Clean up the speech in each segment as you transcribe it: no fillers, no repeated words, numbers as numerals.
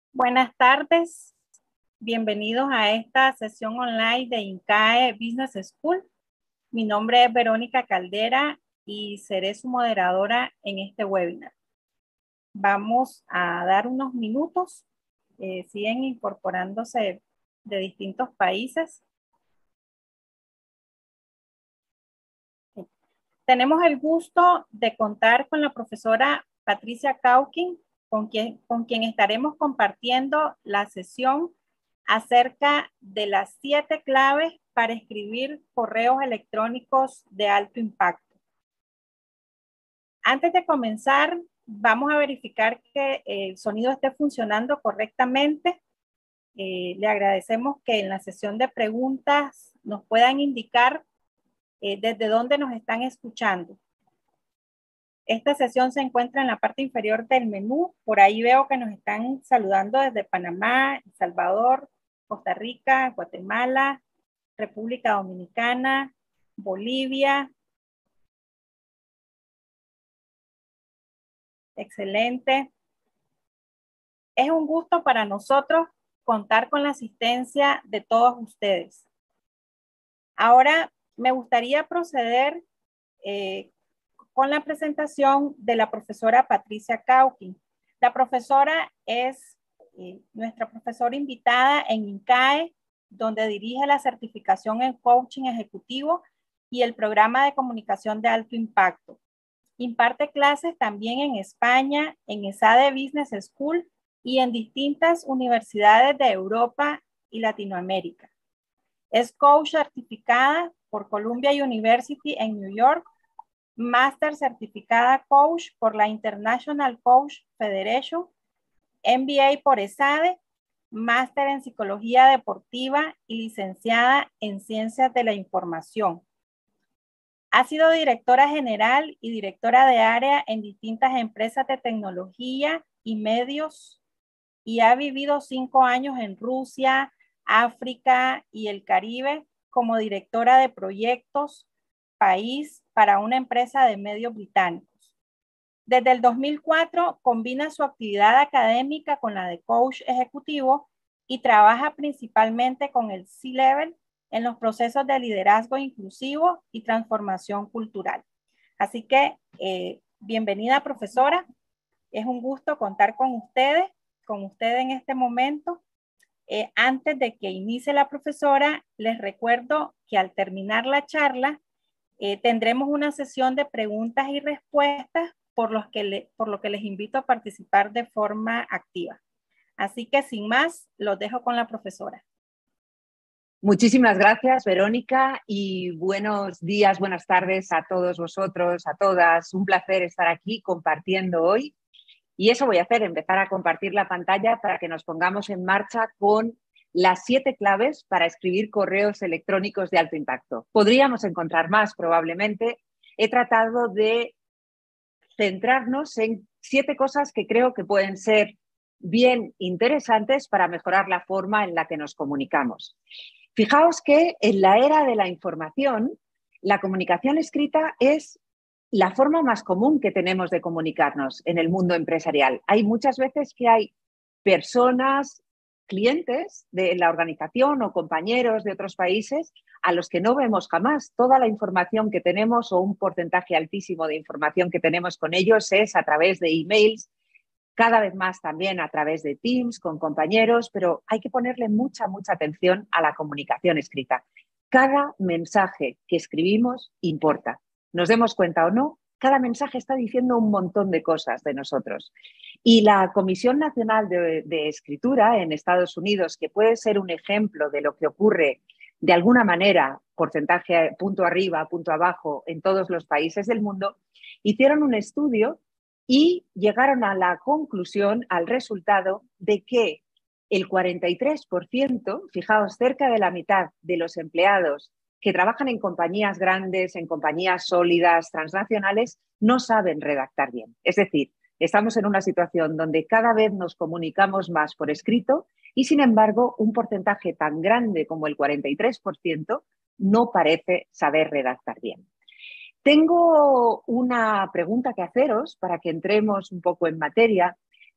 Buenas tardes, bienvenidos a esta sesión online de INCAE Business School. Mi nombre es Verónica Caldera y seré su moderadora en este webinar. Vamos a dar unos minutos, siguen incorporándose de distintos países. Tenemos el gusto de contar con la profesora Patricia Cauquin, con quien estaremos compartiendo la sesión acerca de las 7 claves para escribir correos electrónicos de alto impacto. Antes de comenzar, vamos a verificar que el sonido esté funcionando correctamente. Le agradecemos que en la sesión de preguntas nos puedan indicar desde dónde nos están escuchando. Esta sesión se encuentra en la parte inferior del menú. Por ahí veo que nos están saludando desde Panamá, El Salvador, Costa Rica, Guatemala, República Dominicana, Bolivia. Excelente. Es un gusto para nosotros contar con la asistencia de todos ustedes. Ahora me gustaría proceder con la presentación de la profesora Patricia Cauquin. La profesora es nuestra profesora invitada en INCAE, donde dirige la certificación en coaching ejecutivo y el programa de comunicación de alto impacto. Imparte clases también en España, en ESADE Business School y en distintas universidades de Europa y Latinoamérica. Es coach certificada por Columbia University en New York, Máster certificada coach por la International Coach Federation, MBA por ESADE, máster en psicología deportiva y licenciada en ciencias de la información. Ha sido directora general y directora de área en distintas empresas de tecnología y medios y ha vivido 5 años en Rusia, África y el Caribe como directora de proyectos país para una empresa de medios británicos. Desde el 2004 combina su actividad académica con la de coach ejecutivo y trabaja principalmente con el C-Level en los procesos de liderazgo inclusivo y transformación cultural. Así que bienvenida, profesora. Es un gusto contar con usted en este momento. Antes de que inicie la profesora, les recuerdo que al terminar la charla, tendremos una sesión de preguntas y respuestas por lo que les invito a participar de forma activa. Así que sin más, los dejo con la profesora. Muchísimas gracias, Verónica, y buenos días, buenas tardes a todos vosotros, a todas. Un placer estar aquí compartiendo hoy. Y eso voy a hacer, empezar a compartir la pantalla para que nos pongamos en marcha con las 7 claves para escribir correos electrónicos de alto impacto. Podríamos encontrar más, probablemente. He tratado de centrarnos en 7 cosas que creo que pueden ser bien interesantes para mejorar la forma en la que nos comunicamos. Fijaos que en la era de la información, la comunicación escrita es la forma más común que tenemos de comunicarnos en el mundo empresarial. Hay muchas veces que hay personas, clientes de la organización o compañeros de otros países a los que no vemos jamás. Toda la información que tenemos o un porcentaje altísimo de información que tenemos con ellos es a través de emails, cada vez más también a través de Teams con compañeros, pero hay que ponerle mucha atención a la comunicación escrita. Cada mensaje que escribimos importa. Nos demos cuenta o no, cada mensaje está diciendo un montón de cosas de nosotros. Y la Comisión Nacional de Escritura en Estados Unidos, que puede ser un ejemplo de lo que ocurre de alguna manera, porcentaje punto arriba, punto abajo, en todos los países del mundo, hicieron un estudio y llegaron a la conclusión, al resultado de que el 43%, fijaos, cerca de la mitad de los empleados que trabajan en compañías grandes, en compañías sólidas, transnacionales, no saben redactar bien. Es decir, estamos en una situación donde cada vez nos comunicamos más por escrito y, sin embargo, un porcentaje tan grande como el 43% no parece saber redactar bien. Tengo una pregunta que haceros para que entremos un poco en materia.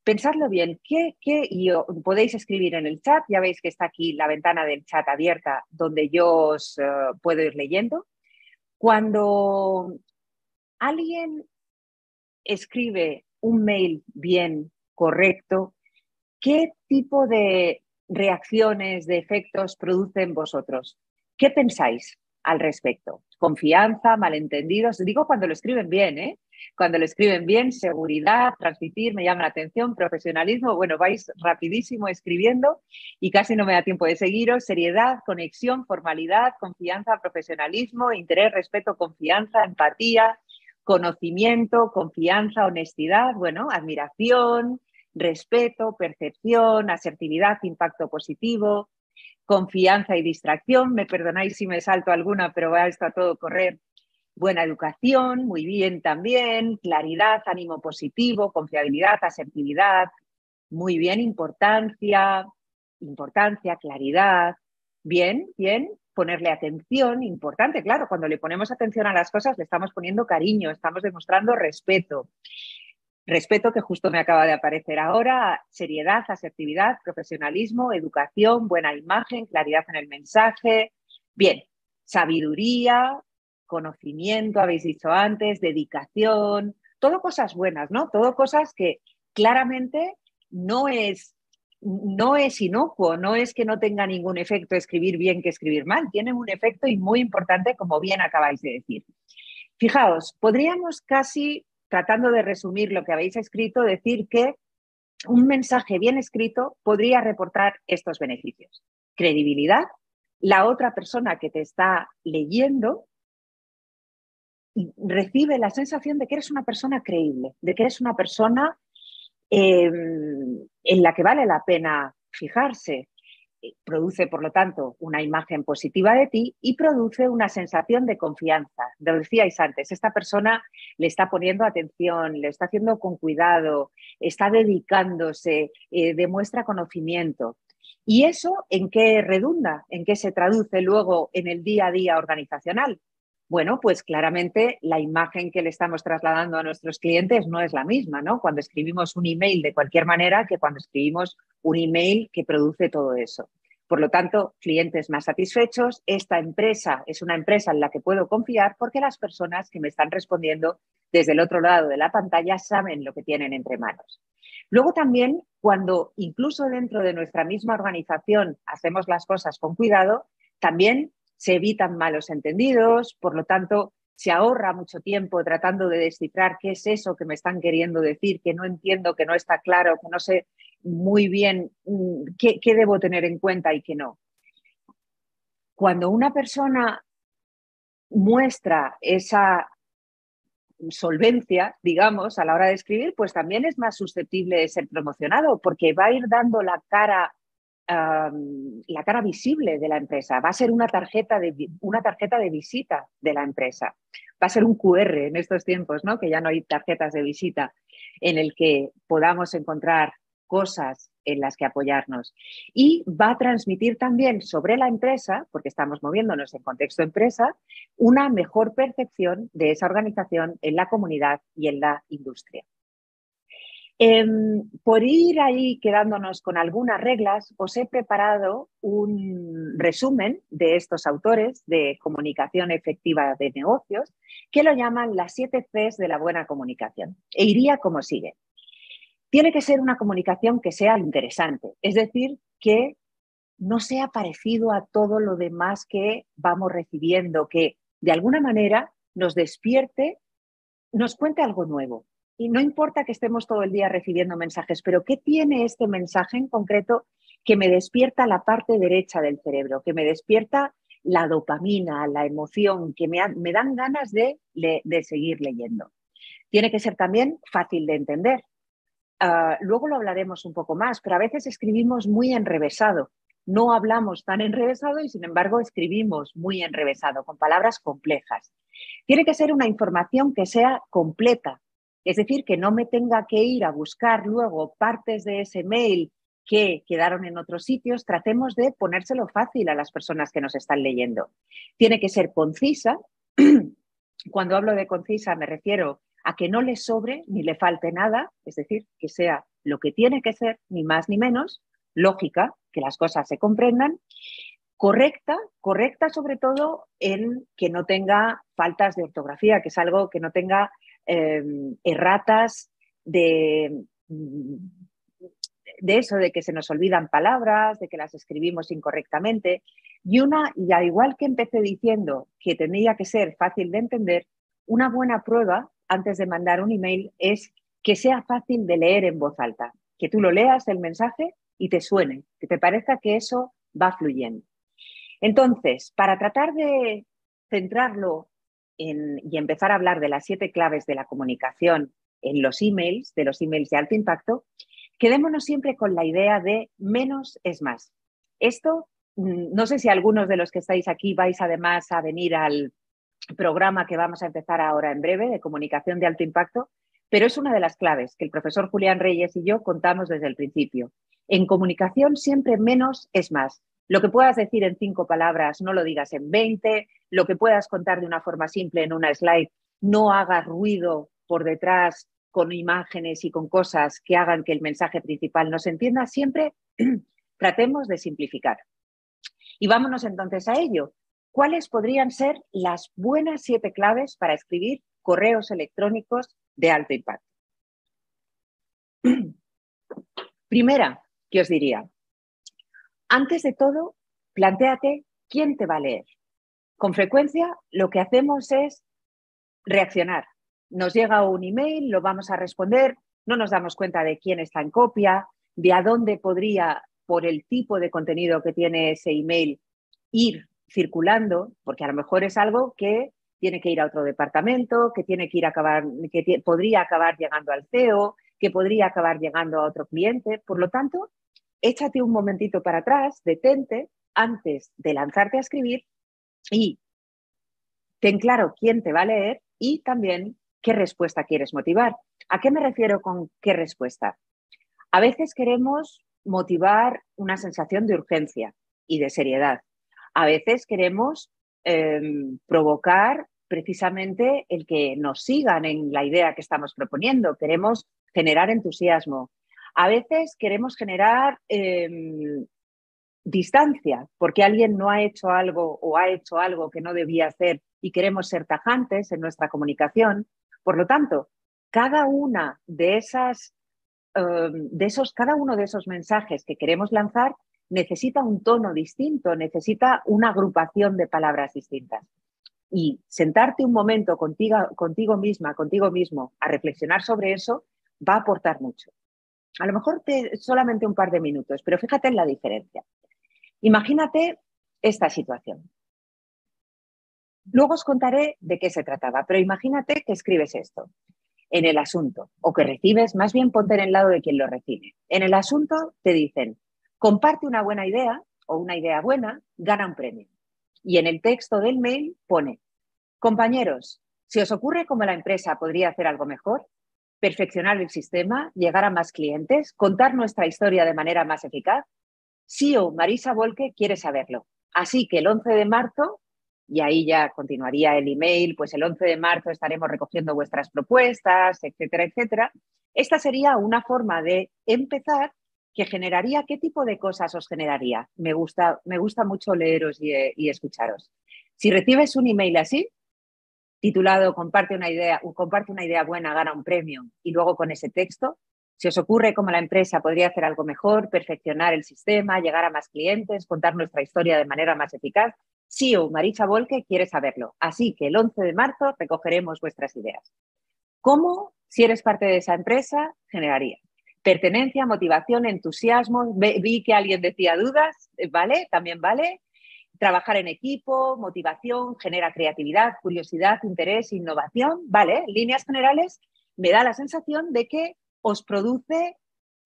pensadlo bien, podéis escribir en el chat, ya veis que está aquí la ventana del chat abierta donde yo os puedo ir leyendo. Cuando alguien escribe un mail bien, correcto, ¿qué tipo de reacciones, de efectos producen vosotros? ¿Qué pensáis al respecto? ¿Confianza, malentendidos? Digo cuando lo escriben bien, ¿eh? Cuando lo escriben bien, seguridad, transmitir, me llama la atención, profesionalismo, bueno, vais rapidísimo escribiendo y casi no me da tiempo de seguiros. Seriedad, conexión, formalidad, confianza, profesionalismo, interés, respeto, confianza, empatía, conocimiento, confianza, honestidad, bueno, admiración, respeto, percepción, asertividad, impacto positivo, confianza y distracción. Me perdonáis si me salto alguna, pero va esto a todo correr. Buena educación, muy bien también, claridad, ánimo positivo, confiabilidad, asertividad, muy bien, importancia, claridad, bien, ponerle atención, importante, claro, cuando le ponemos atención a las cosas le estamos poniendo cariño, estamos demostrando respeto. Respeto, que justo me acaba de aparecer ahora, seriedad, asertividad, profesionalismo, educación, buena imagen, claridad en el mensaje. Bien, sabiduría, conocimiento, habéis dicho antes, dedicación, todo cosas buenas, ¿no? Todo cosas que claramente no es inocuo, no es que no tenga ningún efecto escribir bien que escribir mal, tiene un efecto y muy importante, como bien acabáis de decir. Fijaos, podríamos casi, tratando de resumir lo que habéis escrito, decir que un mensaje bien escrito podría reportar estos beneficios. Credibilidad, la otra persona que te está leyendo recibe la sensación de que eres una persona creíble, de que eres una persona en la que vale la pena fijarse. Produce, por lo tanto, una imagen positiva de ti y produce una sensación de confianza. Lo decíais antes, esta persona le está poniendo atención, le está haciendo con cuidado, está dedicándose, demuestra conocimiento. ¿Y eso en qué redunda? ¿En qué se traduce luego en el día a día organizacional? Bueno, pues claramente la imagen que le estamos trasladando a nuestros clientes no es la misma, ¿no? Cuando escribimos un email de cualquier manera que cuando escribimos un email que produce todo eso. Por lo tanto, clientes más satisfechos. Esta empresa es una empresa en la que puedo confiar porque las personas que me están respondiendo desde el otro lado de la pantalla saben lo que tienen entre manos. Luego también, cuando incluso dentro de nuestra misma organización hacemos las cosas con cuidado, también se evitan malos entendidos, por lo tanto, se ahorra mucho tiempo tratando de descifrar qué es eso que me están queriendo decir, que no entiendo, que no está claro, que no sé muy bien qué debo tener en cuenta y qué no. Cuando una persona muestra esa solvencia, digamos, a la hora de escribir, pues también es más susceptible de ser promocionado porque va a ir dando la cara visible de la empresa, va a ser una tarjeta de visita de la empresa, va a ser un QR en estos tiempos, ¿no? Que ya no hay tarjetas de visita, en el que podamos encontrar cosas en las que apoyarnos, y va a transmitir también sobre la empresa, porque estamos moviéndonos en contexto empresa, una mejor percepción de esa organización en la comunidad y en la industria. Por ir ahí quedándonos con algunas reglas, os he preparado un resumen de estos autores de comunicación efectiva de negocios que lo llaman las 7 Cs de la buena comunicación. E iría como sigue. Tiene que ser una comunicación que sea interesante, es decir, que no sea parecido a todo lo demás que vamos recibiendo, que de alguna manera nos despierte, nos cuente algo nuevo. Y no importa que estemos todo el día recibiendo mensajes, pero ¿qué tiene este mensaje en concreto que me despierta la parte derecha del cerebro, que me despierta la dopamina, la emoción, que me dan ganas de seguir leyendo? Tiene que ser también fácil de entender. Luego lo hablaremos un poco más, pero a veces escribimos muy enrevesado. No hablamos tan enrevesado y, sin embargo, escribimos muy enrevesado, con palabras complejas. Tiene que ser una información que sea completa, es decir, que no me tenga que ir a buscar luego partes de ese mail que quedaron en otros sitios. Tratemos de ponérselo fácil a las personas que nos están leyendo. Tiene que ser concisa. Cuando hablo de concisa me refiero a que no le sobre ni le falte nada, es decir, que sea lo que tiene que ser, ni más ni menos, lógica, que las cosas se comprendan, correcta sobre todo en que no tenga faltas de ortografía, que es algo que no tenga erratas de eso, de que se nos olvidan palabras, de que las escribimos incorrectamente. Y al igual que empecé diciendo que tenía que ser fácil de entender, una buena prueba antes de mandar un email es que sea fácil de leer en voz alta, que tú lo leas el mensaje y te suene, que te parezca que eso va fluyendo. Entonces, para tratar de centrarlo y empezar a hablar de las 7 claves de la comunicación en los emails, de los emails de alto impacto, quedémonos siempre con la idea de menos es más. Esto, no sé si algunos de los que estáis aquí vais además a venir al programa que vamos a empezar ahora en breve de comunicación de alto impacto, pero es una de las claves que el profesor Julián Reyes y yo contamos desde el principio. En comunicación siempre menos es más. Lo que puedas decir en 5 palabras, no lo digas en 20. Lo que puedas contar de una forma simple en una slide, no hagas ruido por detrás con imágenes y con cosas que hagan que el mensaje principal no se entienda. Siempre tratemos de simplificar. Y vámonos entonces a ello. ¿Cuáles podrían ser las buenas 7 claves para escribir correos electrónicos de alto impacto? Primera, ¿qué os diría? Antes de todo, plantéate quién te va a leer. Con frecuencia, lo que hacemos es reaccionar. Nos llega un email, lo vamos a responder, no nos damos cuenta de quién está en copia, de a dónde podría, por el tipo de contenido que tiene ese email, ir circulando, porque a lo mejor es algo que tiene que ir a otro departamento, que tiene que ir a acabar, que podría acabar llegando al CEO, que podría acabar llegando a otro cliente. Por lo tanto, échate un momentito para atrás, detente antes de lanzarte a escribir y ten claro quién te va a leer y también qué respuesta quieres motivar. ¿A qué me refiero con qué respuesta? A veces queremos motivar una sensación de urgencia y de seriedad. A veces queremos provocar precisamente el que nos sigan en la idea que estamos proponiendo. Queremos generar entusiasmo. A veces queremos generar distancia porque alguien no ha hecho algo o ha hecho algo que no debía hacer y queremos ser tajantes en nuestra comunicación. Por lo tanto, cada uno de esos mensajes que queremos lanzar necesita un tono distinto, necesita una agrupación de palabras distintas. Y sentarte un momento contigo misma, contigo mismo, a reflexionar sobre eso, va a aportar mucho. A lo mejor solamente un par de minutos, pero fíjate en la diferencia. Imagínate esta situación. Luego os contaré de qué se trataba, pero imagínate que escribes esto en el asunto o que recibes, más bien ponte en el lado de quien lo recibe. En el asunto te dicen, comparte una buena idea o una idea buena, gana un premio. Y en el texto del mail pone, compañeros, ¿se os ocurre cómo la empresa podría hacer algo mejor? Perfeccionar el sistema, llegar a más clientes, contar nuestra historia de manera más eficaz. CEO Marisa Volke quiere saberlo. Así que el 11 de marzo, y ahí ya continuaría el email, pues el 11 de marzo estaremos recogiendo vuestras propuestas, etcétera, etcétera. Esta sería una forma de empezar que generaría, ¿qué tipo de cosas os generaría? Me gusta mucho leeros y escucharos. Si recibes un email así, titulado comparte una idea buena, gana un premio, y luego con ese texto, ¿se os ocurre cómo la empresa podría hacer algo mejor, perfeccionar el sistema, llegar a más clientes, contar nuestra historia de manera más eficaz? CEO Marisa Volke quiere saberlo. Así que el 11 de marzo recogeremos vuestras ideas. ¿Cómo, si eres parte de esa empresa, generaría? Pertenencia, motivación, entusiasmo. Vi que alguien decía dudas, ¿vale? También vale. Trabajar en equipo, motivación, genera creatividad, curiosidad, interés, innovación. Vale, en líneas generales me da la sensación de que os produce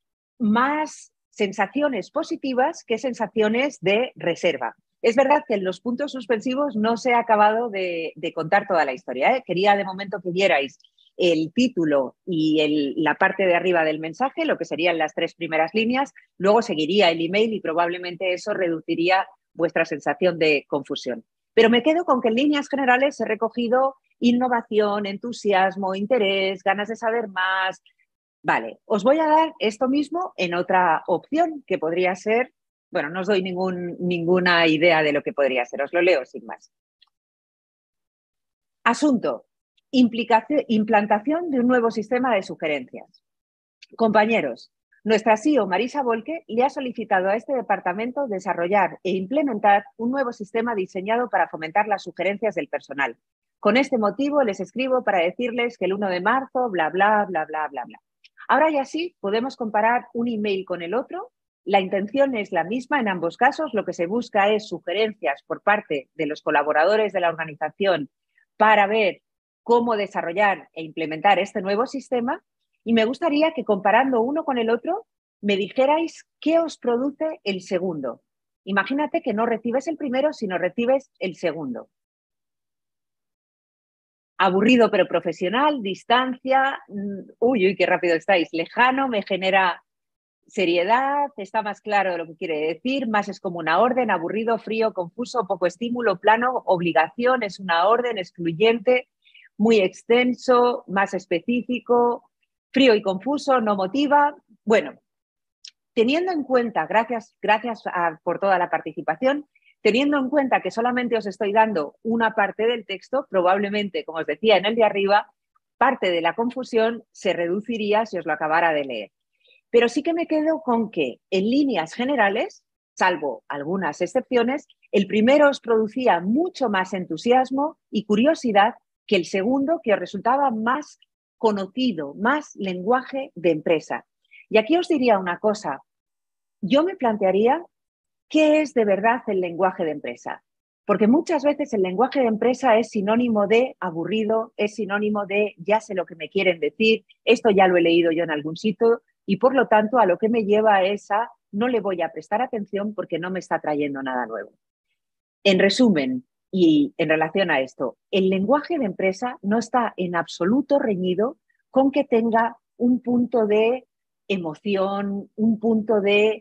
más sensaciones positivas que sensaciones de reserva. Es verdad que en los puntos suspensivos no se ha acabado de contar toda la historia, ¿eh? Quería de momento que vierais el título y la parte de arriba del mensaje, lo que serían las 3 primeras líneas, luego seguiría el email y probablemente eso reduciría vuestra sensación de confusión. Pero me quedo con que en líneas generales he recogido innovación, entusiasmo, interés, ganas de saber más, Vale, os voy a dar esto mismo en otra opción que podría ser, bueno, no os doy ninguna idea de lo que podría ser, os lo leo sin más. Asunto, implantación de un nuevo sistema de sugerencias. Compañeros, nuestra CEO Marisa Volke le ha solicitado a este departamento desarrollar e implementar un nuevo sistema diseñado para fomentar las sugerencias del personal. Con este motivo les escribo para decirles que el 1 de marzo, bla, bla, bla, bla, bla, bla. Ahora ya sí, podemos comparar un email con el otro. La intención es la misma en ambos casos. Lo que se busca es sugerencias por parte de los colaboradores de la organización para ver cómo desarrollar e implementar este nuevo sistema. Y me gustaría que comparando uno con el otro me dijerais qué os produce el segundo. Imagínate que no recibes el primero, sino recibes el segundo. Aburrido pero profesional, distancia, uy, qué rápido estáis, lejano, me genera seriedad, está más claro de lo que quiere decir, más es como una orden, aburrido, frío, confuso, poco estímulo, plano, obligación, es una orden, excluyente, muy extenso, más específico, frío y confuso, no motiva. Bueno, teniendo en cuenta, gracias por toda la participación, teniendo en cuenta que solamente os estoy dando una parte del texto, probablemente, como os decía en el de arriba, parte de la confusión se reduciría si os lo acabara de leer. Pero sí que me quedo con que, en líneas generales, salvo algunas excepciones, el primero os producía mucho más entusiasmo y curiosidad que el segundo, que os resultaba más conocido, más lenguaje de empresa. Y aquí os diría una cosa, yo me plantearía qué es de verdad el lenguaje de empresa. Porque muchas veces el lenguaje de empresa es sinónimo de aburrido, es sinónimo de ya sé lo que me quieren decir, esto ya lo he leído yo en algún sitio y por lo tanto a lo que me lleva es a no le voy a prestar atención porque no me está trayendo nada nuevo. En resumen, y en relación a esto, el lenguaje de empresa no está en absoluto reñido con que tenga un punto de emoción, un punto de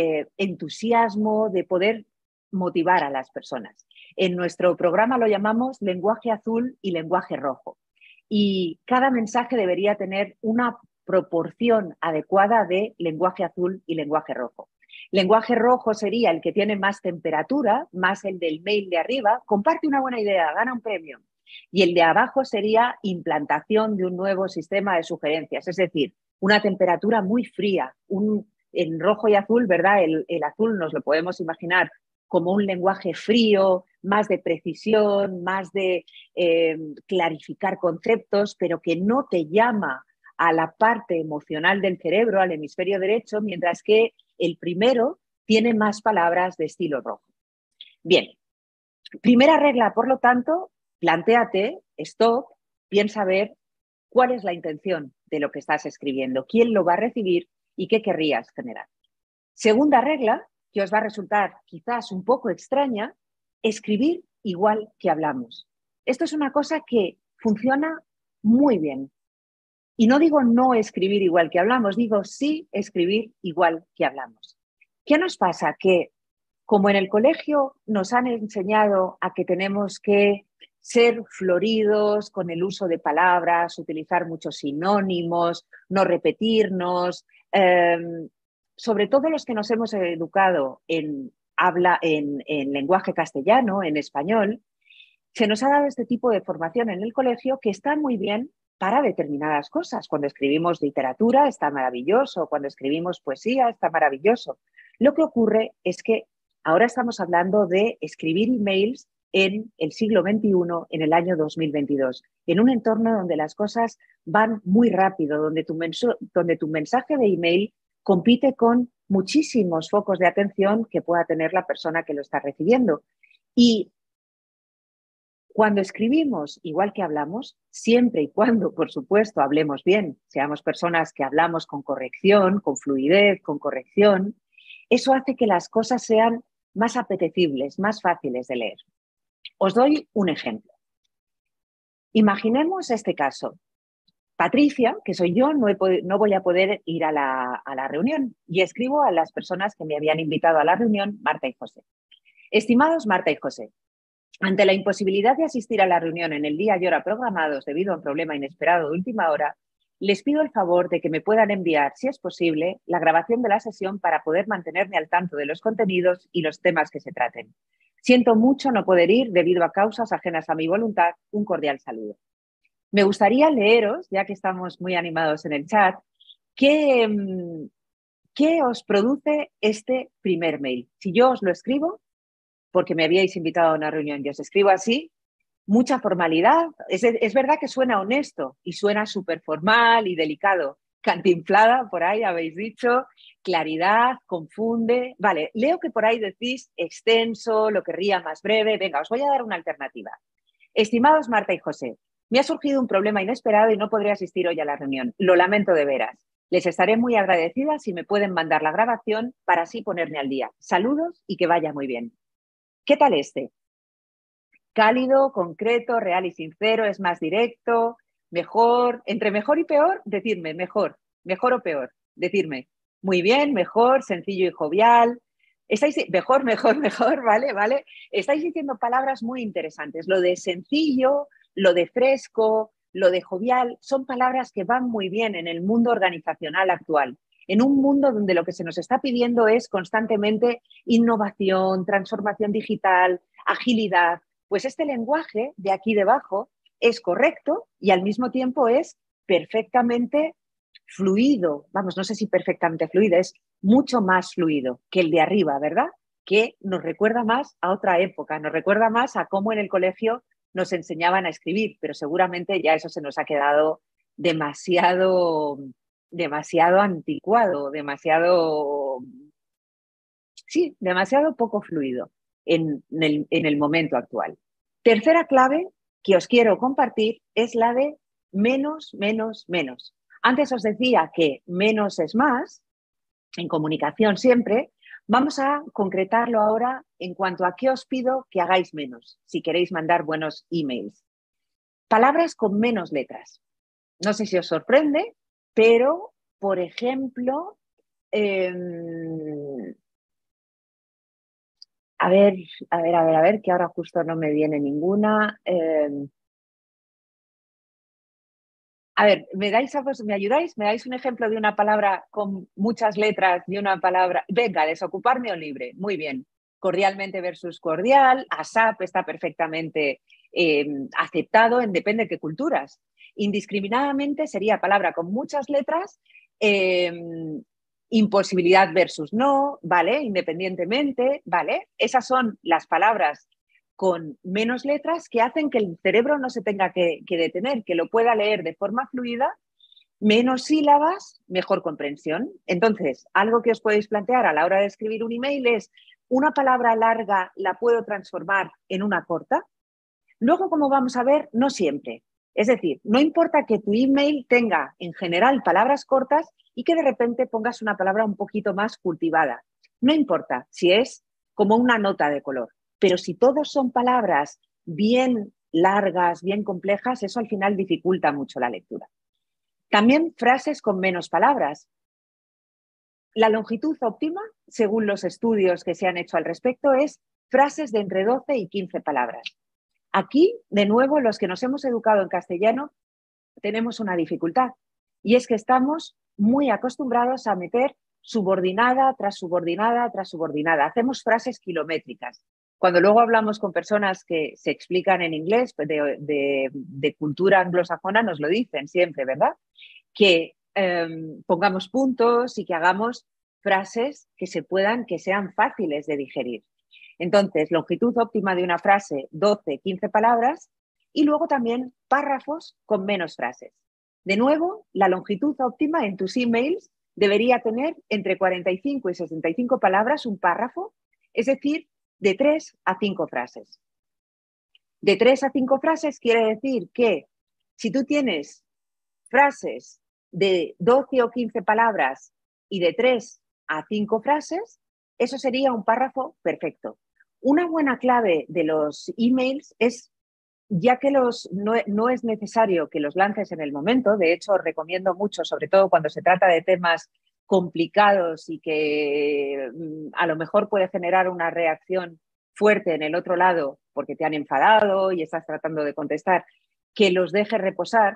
entusiasmo, de poder motivar a las personas. En nuestro programa lo llamamos lenguaje azul y lenguaje rojo. Y cada mensaje debería tener una proporción adecuada de lenguaje azul y lenguaje rojo. Lenguaje rojo sería el que tiene más temperatura, más el del mail de arriba, comparte una buena idea, gana un premio. Y el de abajo sería implantación de un nuevo sistema de sugerencias, es decir, una temperatura muy fría, en rojo y azul, ¿verdad? El azul nos lo podemos imaginar como un lenguaje frío, más de precisión, más de clarificar conceptos, pero que no te llama a la parte emocional del cerebro, al hemisferio derecho, mientras que el primero tiene más palabras de estilo rojo. Bien, primera regla, por lo tanto, plantéate, stop, piensa ver cuál es la intención de lo que estás escribiendo, quién lo va a recibir y qué querrías generar. Segunda regla, que os va a resultar quizás un poco extraña, escribir igual que hablamos. Esto es una cosa que funciona muy bien. Y no digo no escribir igual que hablamos, digo sí escribir igual que hablamos. ¿Qué nos pasa? Que como en el colegio nos han enseñado a que tenemos que ser floridos con el uso de palabras, utilizar muchos sinónimos, no repetirnos, sobre todo los que nos hemos educado en lenguaje castellano, en español, se nos ha dado este tipo de formación en el colegio que está muy bien para determinadas cosas. Cuando escribimos literatura está maravilloso, cuando escribimos poesía está maravilloso. Lo que ocurre es que ahora estamos hablando de escribir emails en el siglo XXI, en el año 2022, en un entorno donde las cosas van muy rápido, donde tu mensaje de email compite con muchísimos focos de atención que pueda tener la persona que lo está recibiendo. Y cuando escribimos igual que hablamos, siempre y cuando, por supuesto, hablemos bien, seamos personas que hablamos con corrección, con fluidez, con corrección, eso hace que las cosas sean más apetecibles, más fáciles de leer. Os doy un ejemplo. Imaginemos este caso. Patricia, que soy yo, no voy a poder ir a la reunión y escribo a las personas que me habían invitado a la reunión, Marta y José. Estimados Marta y José, ante la imposibilidad de asistir a la reunión en el día y hora programados debido a un problema inesperado de última hora, Les pido el favor de que me puedan enviar, si es posible, la grabación de la sesión para poder mantenerme al tanto de los contenidos y los temas que se traten. Siento mucho no poder ir debido a causas ajenas a mi voluntad. Un cordial saludo. Me gustaría leeros, ya que estamos muy animados en el chat, qué os produce este primer mail. Si yo os lo escribo, porque me habíais invitado a una reunión y os escribo así, mucha formalidad. Es verdad que suena honesto y suena súper formal y delicado. Cantinflada, por ahí habéis dicho, claridad, confunde. Vale, leo que por ahí decís extenso, lo querría más breve. Venga, os voy a dar una alternativa. Estimados Marta y José, me ha surgido un problema inesperado y no podré asistir hoy a la reunión. Lo lamento de veras. Les estaré muy agradecida si me pueden mandar la grabación para así ponerme al día. Saludos y que vaya muy bien. ¿Qué tal este? Cálido, concreto, real y sincero, es más directo, mejor, entre mejor y peor, decirme mejor, mejor o peor, decirme muy bien, mejor, sencillo y jovial. Estáis, mejor, mejor, mejor, ¿vale? ¿Vale? Estáis diciendo palabras muy interesantes. Lo de sencillo, lo de fresco, lo de jovial, son palabras que van muy bien en el mundo organizacional actual. En un mundo donde lo que se nos está pidiendo es constantemente innovación, transformación digital, agilidad. Pues este lenguaje de aquí debajo es correcto y al mismo tiempo es perfectamente fluido. Vamos, no sé si perfectamente fluido, es mucho más fluido que el de arriba, ¿verdad? Que nos recuerda más a otra época, nos recuerda más a cómo en el colegio nos enseñaban a escribir, pero seguramente ya eso se nos ha quedado demasiado, demasiado anticuado, demasiado, sí, demasiado poco fluido en el momento actual. Tercera clave que os quiero compartir es la de menos, menos, menos. Antes os decía que menos es más, en comunicación siempre. Vamos a concretarlo ahora en cuanto a qué os pido que hagáis menos, si queréis mandar buenos emails. Palabras con menos letras. No sé si os sorprende, pero, por ejemplo, a ver, que ahora justo no me viene ninguna. A ver, ¿me ayudáis? ¿Me dais un ejemplo de una palabra con muchas letras y una palabra? Venga, desocuparme o libre. Muy bien. Cordialmente versus cordial. ASAP está perfectamente aceptado en depende de qué culturas. Indiscriminadamente sería palabra con muchas letras. Imposibilidad versus no, ¿vale? Independientemente, ¿vale? Esas son las palabras con menos letras que hacen que el cerebro no se tenga que detener, que lo pueda leer de forma fluida, menos sílabas, mejor comprensión. Entonces, algo que os podéis plantear a la hora de escribir un email es, ¿una palabra larga la puedo transformar en una corta? Luego, como vamos a ver, no siempre. Es decir, no importa que tu email tenga en general palabras cortas y que de repente pongas una palabra un poquito más cultivada. No importa si es como una nota de color. Pero si todos son palabras bien largas, bien complejas, eso al final dificulta mucho la lectura. También frases con menos palabras. La longitud óptima, según los estudios que se han hecho al respecto, es frases de entre 12 y 15 palabras. Aquí, de nuevo, los que nos hemos educado en castellano, tenemos una dificultad y es que estamos muy acostumbrados a meter subordinada tras subordinada tras subordinada. Hacemos frases kilométricas. Cuando luego hablamos con personas que se explican en inglés de cultura anglosajona, nos lo dicen siempre, ¿verdad? Que pongamos puntos y que hagamos frases que sean fáciles de digerir. Entonces, longitud óptima de una frase, 12, 15 palabras, y luego también párrafos con menos frases. De nuevo, la longitud óptima en tus emails debería tener entre 45 y 65 palabras un párrafo, es decir, de 3 a 5 frases. De 3 a 5 frases quiere decir que si tú tienes frases de 12 o 15 palabras y de 3 a 5 frases, eso sería un párrafo perfecto. Una buena clave de los emails es, ya que no es necesario que los lances en el momento, de hecho recomiendo mucho, sobre todo cuando se trata de temas complicados y que a lo mejor puede generar una reacción fuerte en el otro lado porque te han enfadado y estás tratando de contestar, que los dejes reposar.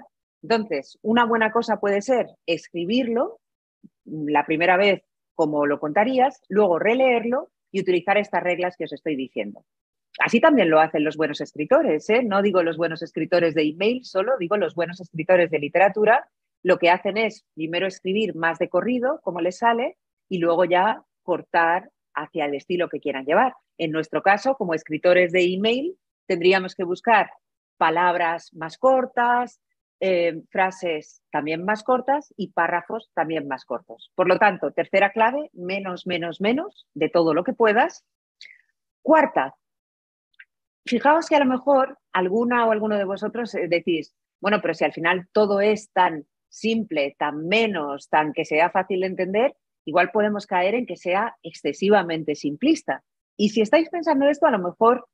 Entonces, una buena cosa puede ser escribirlo la primera vez como lo contarías, luego releerlo y utilizar estas reglas que os estoy diciendo. Así también lo hacen los buenos escritores, ¿eh? No digo los buenos escritores de email solo, digo los buenos escritores de literatura. Lo que hacen es primero escribir más de corrido, como les sale, y luego ya cortar hacia el estilo que quieran llevar. En nuestro caso, como escritores de email, tendríamos que buscar palabras más cortas, frases también más cortas y párrafos también más cortos. Por lo tanto, tercera clave, menos, menos, menos de todo lo que puedas. Cuarta, fijaos que a lo mejor alguna o alguno de vosotros decís, bueno, pero si al final todo es tan simple, tan menos, tan que sea fácil de entender, igual podemos caer en que sea excesivamente simplista. Y si estáis pensando esto, a lo mejor,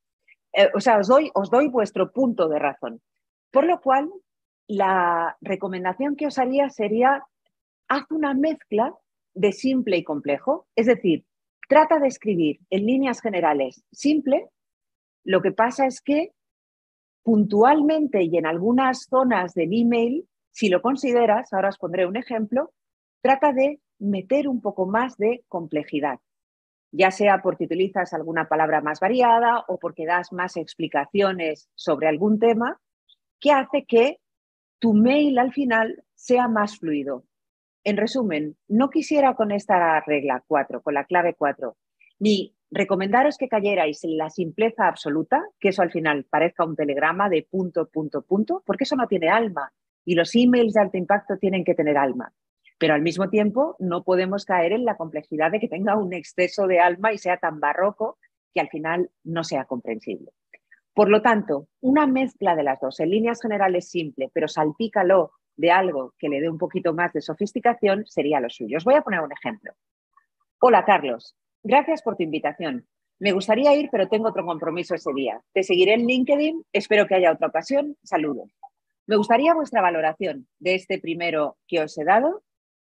os doy vuestro punto de razón. Por lo cual, la recomendación que os haría sería, haz una mezcla de simple y complejo. Es decir, trata de escribir en líneas generales simple. Lo que pasa es que puntualmente y en algunas zonas del email, si lo consideras, ahora os pondré un ejemplo, trata de meter un poco más de complejidad, ya sea porque utilizas alguna palabra más variada o porque das más explicaciones sobre algún tema, que hace que tu mail al final sea más fluido. En resumen, no quisiera con esta regla 4, con la clave 4, ni recomendaros que cayerais en la simpleza absoluta, que eso al final parezca un telegrama de punto, punto, punto, porque eso no tiene alma y los emails de alto impacto tienen que tener alma. Pero al mismo tiempo no podemos caer en la complejidad de que tenga un exceso de alma y sea tan barroco que al final no sea comprensible. Por lo tanto, una mezcla de las dos, en líneas generales simple, pero salpícalo de algo que le dé un poquito más de sofisticación, sería lo suyo. Os voy a poner un ejemplo. Hola, Carlos. Gracias por tu invitación. Me gustaría ir, pero tengo otro compromiso ese día. Te seguiré en LinkedIn. Espero que haya otra ocasión. Saludos. Me gustaría vuestra valoración de este primero que os he dado.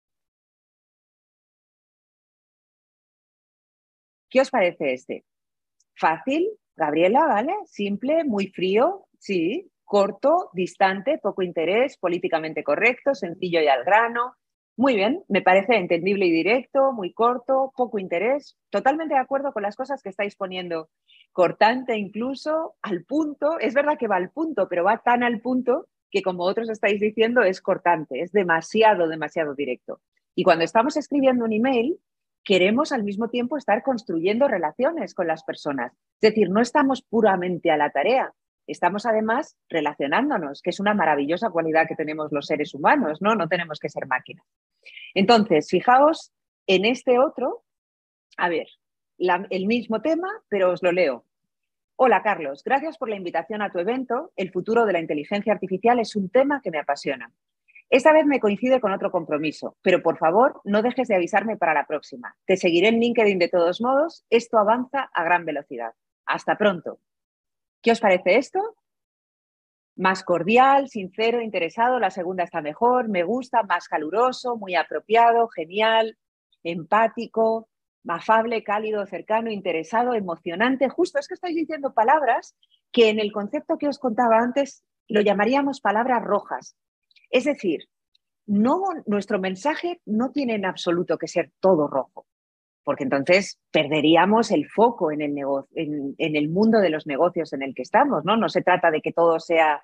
¿Qué os parece este? Fácil, Gabriela, ¿vale? Simple, muy frío, sí. Corto, distante, poco interés, políticamente correcto, sencillo y al grano. Muy bien, me parece entendible y directo, muy corto, poco interés. Totalmente de acuerdo con las cosas que estáis poniendo. Cortante incluso, al punto. Es verdad que va al punto, pero va tan al punto que, como otros estáis diciendo, es cortante, es demasiado, demasiado directo. Y cuando estamos escribiendo un email, queremos al mismo tiempo estar construyendo relaciones con las personas. Es decir, no estamos puramente a la tarea, estamos además relacionándonos, que es una maravillosa cualidad que tenemos los seres humanos, ¿no? No tenemos que ser máquinas. Entonces, fijaos en este otro, a ver, el mismo tema, pero os lo leo. Hola, Carlos, gracias por la invitación a tu evento. El futuro de la inteligencia artificial es un tema que me apasiona. Esta vez me coincide con otro compromiso, pero por favor no dejes de avisarme para la próxima. Te seguiré en LinkedIn de todos modos. Esto avanza a gran velocidad. Hasta pronto. ¿Qué os parece esto? Más cordial, sincero, interesado. La segunda está mejor. Me gusta, más caluroso, muy apropiado, genial, empático, afable, cálido, cercano, interesado, emocionante. Justo es que estáis diciendo palabras que en el concepto que os contaba antes lo llamaríamos palabras rojas. Es decir, nuestro mensaje no tiene en absoluto que ser todo rojo, porque entonces perderíamos el foco en el mundo de los negocios en el que estamos, ¿no? No se trata de que todo sea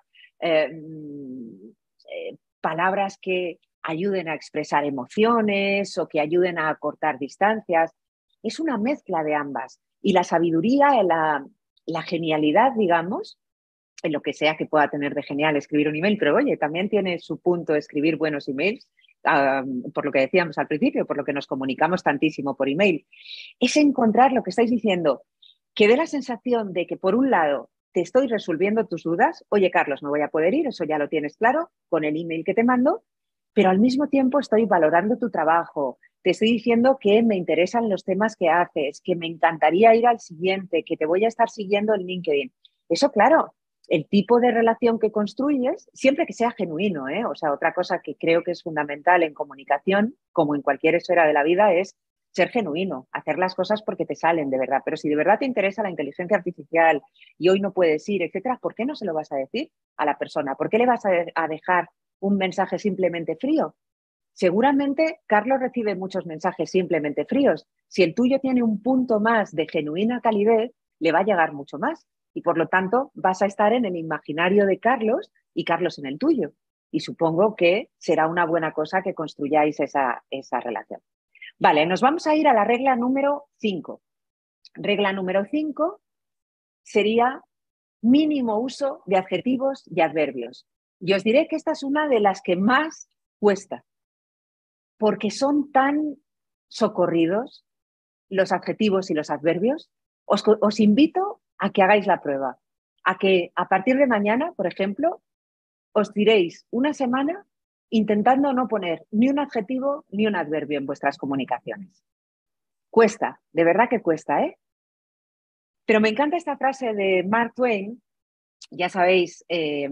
palabras que ayuden a expresar emociones o que ayuden a acortar distancias. Es una mezcla de ambas. Y la sabiduría, la genialidad, digamos, en lo que sea que pueda tener de genial escribir un email, pero oye, también tiene su punto escribir buenos emails, por lo que decíamos al principio, por lo que nos comunicamos tantísimo por email, es encontrar lo que estáis diciendo, que dé la sensación de que por un lado te estoy resolviendo tus dudas, oye Carlos, no voy a poder ir, eso ya lo tienes claro con el email que te mando, pero al mismo tiempo estoy valorando tu trabajo, te estoy diciendo que me interesan los temas que haces, que me encantaría ir al siguiente, que te voy a estar siguiendo en LinkedIn. Eso, claro, el tipo de relación que construyes, siempre que sea genuino, ¿eh? O sea, otra cosa que creo que es fundamental en comunicación, como en cualquier esfera de la vida, es ser genuino, hacer las cosas porque te salen de verdad. Pero si de verdad te interesa la inteligencia artificial y hoy no puedes ir, etcétera, ¿por qué no se lo vas a decir a la persona? ¿Por qué le vas a dejar un mensaje simplemente frío? Seguramente Carlos recibe muchos mensajes simplemente fríos. Si el tuyo tiene un punto más de genuina calidez, le va a llegar mucho más. Y por lo tanto, vas a estar en el imaginario de Carlos y Carlos en el tuyo. Y supongo que será una buena cosa que construyáis esa relación. Vale, nos vamos a ir a la regla número 5. Regla número 5 sería mínimo uso de adjetivos y adverbios. Y os diré que esta es una de las que más cuesta, porque son tan socorridos los adjetivos y los adverbios. Os invito a que hagáis la prueba, a que a partir de mañana, por ejemplo, os tiréis una semana intentando no poner ni un adjetivo ni un adverbio en vuestras comunicaciones. Cuesta, de verdad que cuesta, ¿eh? Pero me encanta esta frase de Mark Twain, ya sabéis,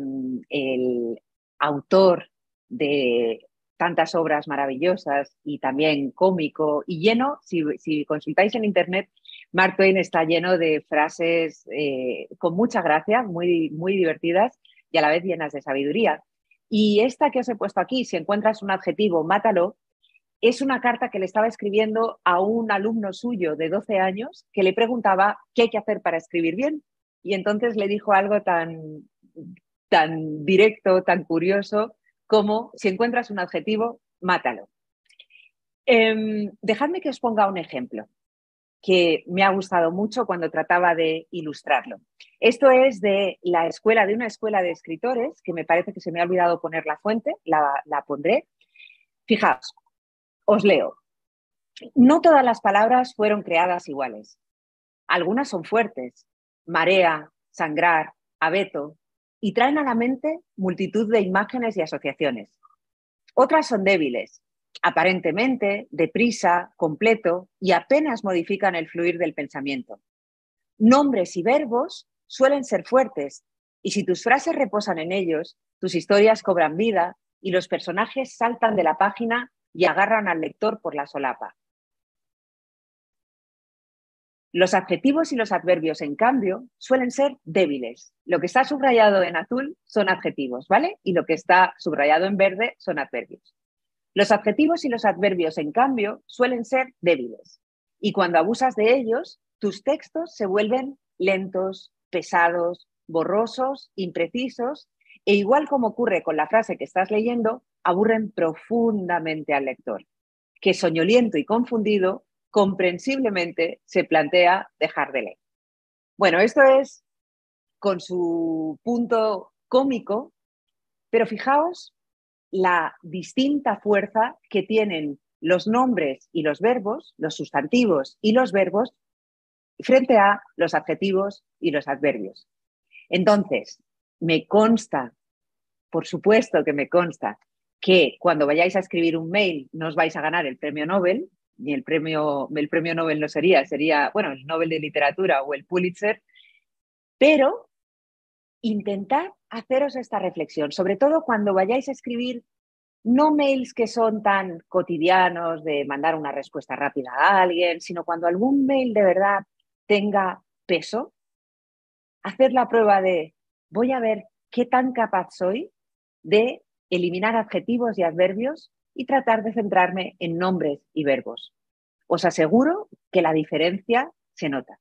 el autor de tantas obras maravillosas y también cómico y lleno, si consultáis en internet, Mark Twain está lleno de frases con mucha gracia, muy, muy divertidas y a la vez llenas de sabiduría. Y esta que os he puesto aquí, si encuentras un adjetivo, mátalo, es una carta que le estaba escribiendo a un alumno suyo de 12 años que le preguntaba qué hay que hacer para escribir bien. Y entonces le dijo algo tan directo, tan curioso, como si encuentras un adjetivo, mátalo. Dejadme que os ponga un ejemplo que me ha gustado mucho cuando trataba de ilustrarlo. Esto es de una escuela de escritores, que me parece que se me ha olvidado poner la fuente, la pondré. Fijaos, os leo. No todas las palabras fueron creadas iguales. Algunas son fuertes, marea, sangrar, abeto, y traen a la mente multitud de imágenes y asociaciones. Otras son débiles, aparentemente, deprisa, completo, y apenas modifican el fluir del pensamiento. Nombres y verbos suelen ser fuertes, y si tus frases reposan en ellos, tus historias cobran vida y los personajes saltan de la página y agarran al lector por la solapa. Los adjetivos y los adverbios, en cambio, suelen ser débiles. Lo que está subrayado en azul son adjetivos, ¿vale? Y lo que está subrayado en verde son adverbios. Los adjetivos y los adverbios, en cambio, suelen ser débiles. Y cuando abusas de ellos, tus textos se vuelven lentos, pesados, borrosos, imprecisos, e igual como ocurre con la frase que estás leyendo, aburren profundamente al lector, que soñoliento y confundido comprensiblemente se plantea dejar de leer. Bueno, esto es con su punto cómico, pero fijaos la distinta fuerza que tienen los nombres y los verbos, los sustantivos y los verbos, frente a los adjetivos y los adverbios. Entonces, me consta, por supuesto que me consta, que cuando vayáis a escribir un mail no os vais a ganar el premio Nobel, ni el premio Nobel no sería, bueno, el Nobel de Literatura o el Pulitzer, pero intentad haceros esta reflexión, sobre todo cuando vayáis a escribir no mails que son tan cotidianos de mandar una respuesta rápida a alguien, sino cuando algún mail de verdad tenga peso, haced la prueba de voy a ver qué tan capaz soy de eliminar adjetivos y adverbios y tratar de centrarme en nombres y verbos. Os aseguro que la diferencia se nota.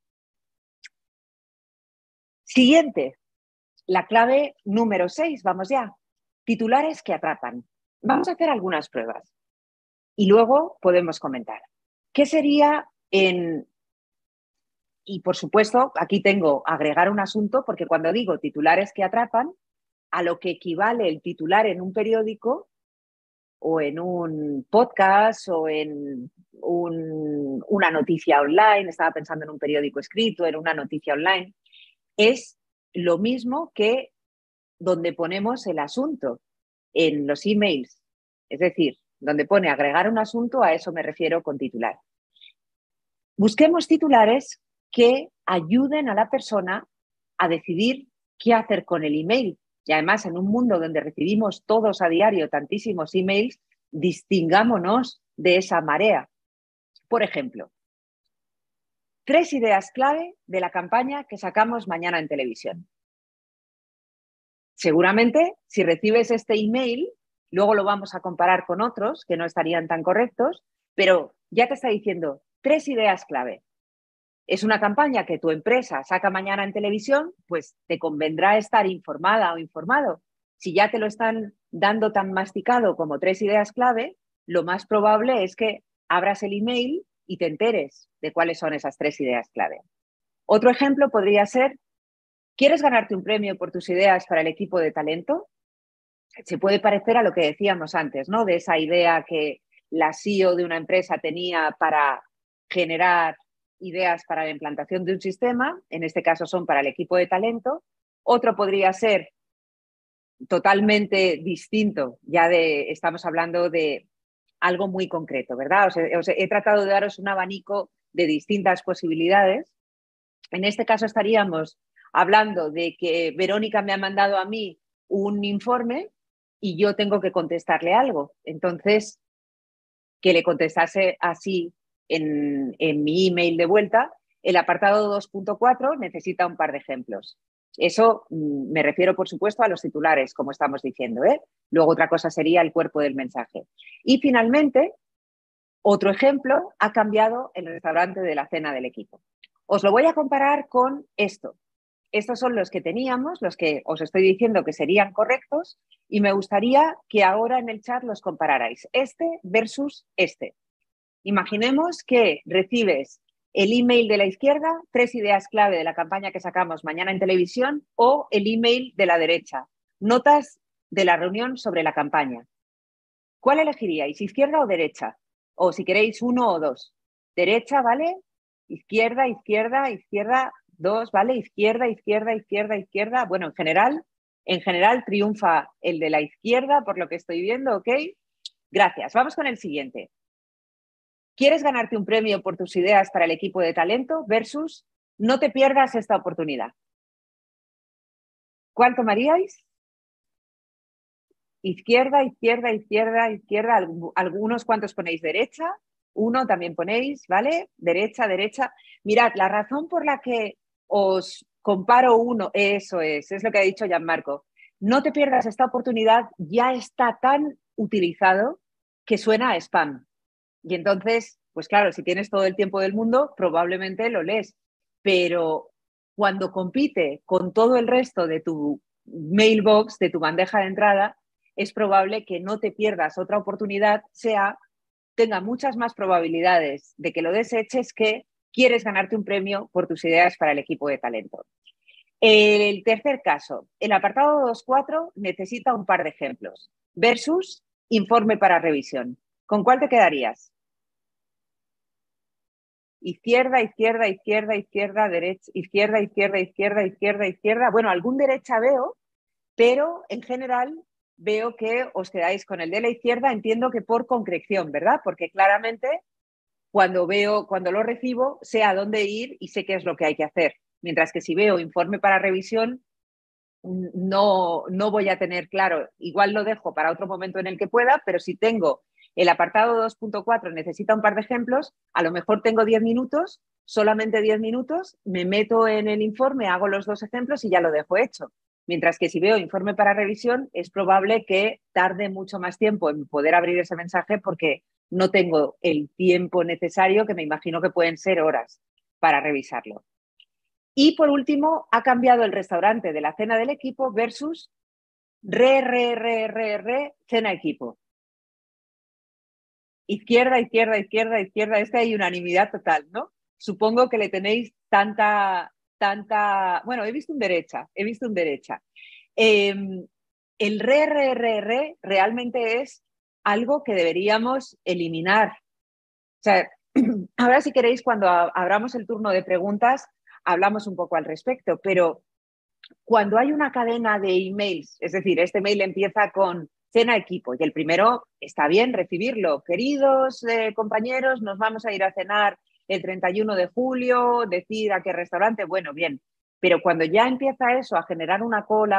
Siguiente, la clave número 6, vamos ya. Titulares que atrapan. Vamos a hacer algunas pruebas y luego podemos comentar. ¿Qué sería en...? Y por supuesto, aquí tengo agregar un asunto, porque cuando digo titulares que atrapan, a lo que equivale el titular en un periódico o en un podcast o en una noticia online, estaba pensando en un periódico escrito, en una noticia online, es lo mismo que donde ponemos el asunto en los emails. Es decir, donde pone agregar un asunto, a eso me refiero con titular. Busquemos titulares que ayuden a la persona a decidir qué hacer con el email. Y además, en un mundo donde recibimos todos a diario tantísimos emails, distingámonos de esa marea. Por ejemplo, 3 ideas clave de la campaña que sacamos mañana en televisión. Seguramente, si recibes este email, luego lo vamos a comparar con otros que no estarían tan correctos, pero ya te está diciendo 3 ideas clave. Es una campaña que tu empresa saca mañana en televisión, pues te convendrá estar informada o informado. Si ya te lo están dando tan masticado como 3 ideas clave, lo más probable es que abras el email y te enteres de cuáles son esas 3 ideas clave. Otro ejemplo podría ser, ¿quieres ganarte un premio por tus ideas para el equipo de talento? Se puede parecer a lo que decíamos antes, ¿no? De esa idea que la CEO de una empresa tenía para generar ideas para la implantación de un sistema, en este caso son para el equipo de talento. Otro podría ser totalmente distinto, estamos hablando de algo muy concreto, ¿verdad? Os he tratado de daros un abanico de distintas posibilidades. En este caso estaríamos hablando de que Verónica me ha mandado a mí un informe y yo tengo que contestarle algo. Entonces, que le contestase así en mi email de vuelta, el apartado 2.4 necesita un par de ejemplos. Eso me refiero, por supuesto, a los titulares, como estamos diciendo, ¿eh? Luego otra cosa sería el cuerpo del mensaje. Y finalmente, otro ejemplo, ha cambiado el restaurante de la cena del equipo. Os lo voy a comparar con esto. Estos son los que teníamos, los que os estoy diciendo que serían correctos, y me gustaría que ahora en el chat los compararais. Este versus este. Imaginemos que recibes el email de la izquierda, 3 ideas clave de la campaña que sacamos mañana en televisión, o el email de la derecha, notas de la reunión sobre la campaña. ¿Cuál elegiríais, izquierda o derecha? O si queréis, 1 o 2. Derecha, ¿vale? Izquierda, izquierda, izquierda, 2, ¿vale? Izquierda, izquierda, izquierda, izquierda. Bueno, en general triunfa el de la izquierda, por lo que estoy viendo, ¿ok? Gracias. Vamos con el siguiente. ¿Quieres ganarte un premio por tus ideas para el equipo de talento? Versus, no te pierdas esta oportunidad. ¿Cuál tomaríais? Izquierda, izquierda, izquierda, izquierda. Algunos cuantos ponéis derecha. 1 también ponéis, ¿vale? Derecha, derecha. Mirad, la razón por la que os comparo 1, eso es lo que ha dicho Gianmarco. No te pierdas esta oportunidad, ya está tan utilizado que suena a spam. Y entonces, pues claro, si tienes todo el tiempo del mundo, probablemente lo lees. Pero cuando compite con todo el resto de tu mailbox, de tu bandeja de entrada, es probable que no te pierdas otra oportunidad, tenga muchas más probabilidades de que lo deseches que quieres ganarte un premio por tus ideas para el equipo de talento. El tercer caso, el apartado 2.4 necesita un par de ejemplos. Versus informe para revisión. ¿Con cuál te quedarías? Izquierda, izquierda, izquierda, izquierda, derecha, izquierda, izquierda, izquierda, izquierda, izquierda. Bueno, algún derecha veo, pero en general veo que os quedáis con el de la izquierda, entiendo que por concreción, ¿verdad? Porque claramente cuando lo recibo, sé a dónde ir y sé qué es lo que hay que hacer. Mientras que si veo informe para revisión, no voy a tener claro, igual lo dejo para otro momento en el que pueda, pero si tengo el apartado 2.4 necesita un par de ejemplos, a lo mejor tengo 10 minutos, solamente 10 minutos, me meto en el informe, hago los 2 ejemplos y ya lo dejo hecho. Mientras que si veo informe para revisión, es probable que tarde mucho más tiempo en poder abrir ese mensaje porque no tengo el tiempo necesario, que me imagino que pueden ser horas, para revisarlo. Y por último, ha cambiado el restaurante de la cena del equipo versus cena equipo. Izquierda, izquierda, izquierda, izquierda. Hay unanimidad total, ¿no? Supongo que le tenéis tanta... Bueno, he visto un derecha. El realmente es algo que deberíamos eliminar. O sea, ahora si queréis, cuando abramos el turno de preguntas, hablamos un poco al respecto, pero cuando hay una cadena de emails, es decir, este mail empieza con cena equipo y el primero está bien recibirlo. Queridos compañeros, nos vamos a ir a cenar el 31 de julio, decid a qué restaurante, bueno, bien. Pero cuando ya empieza eso a generar una cola,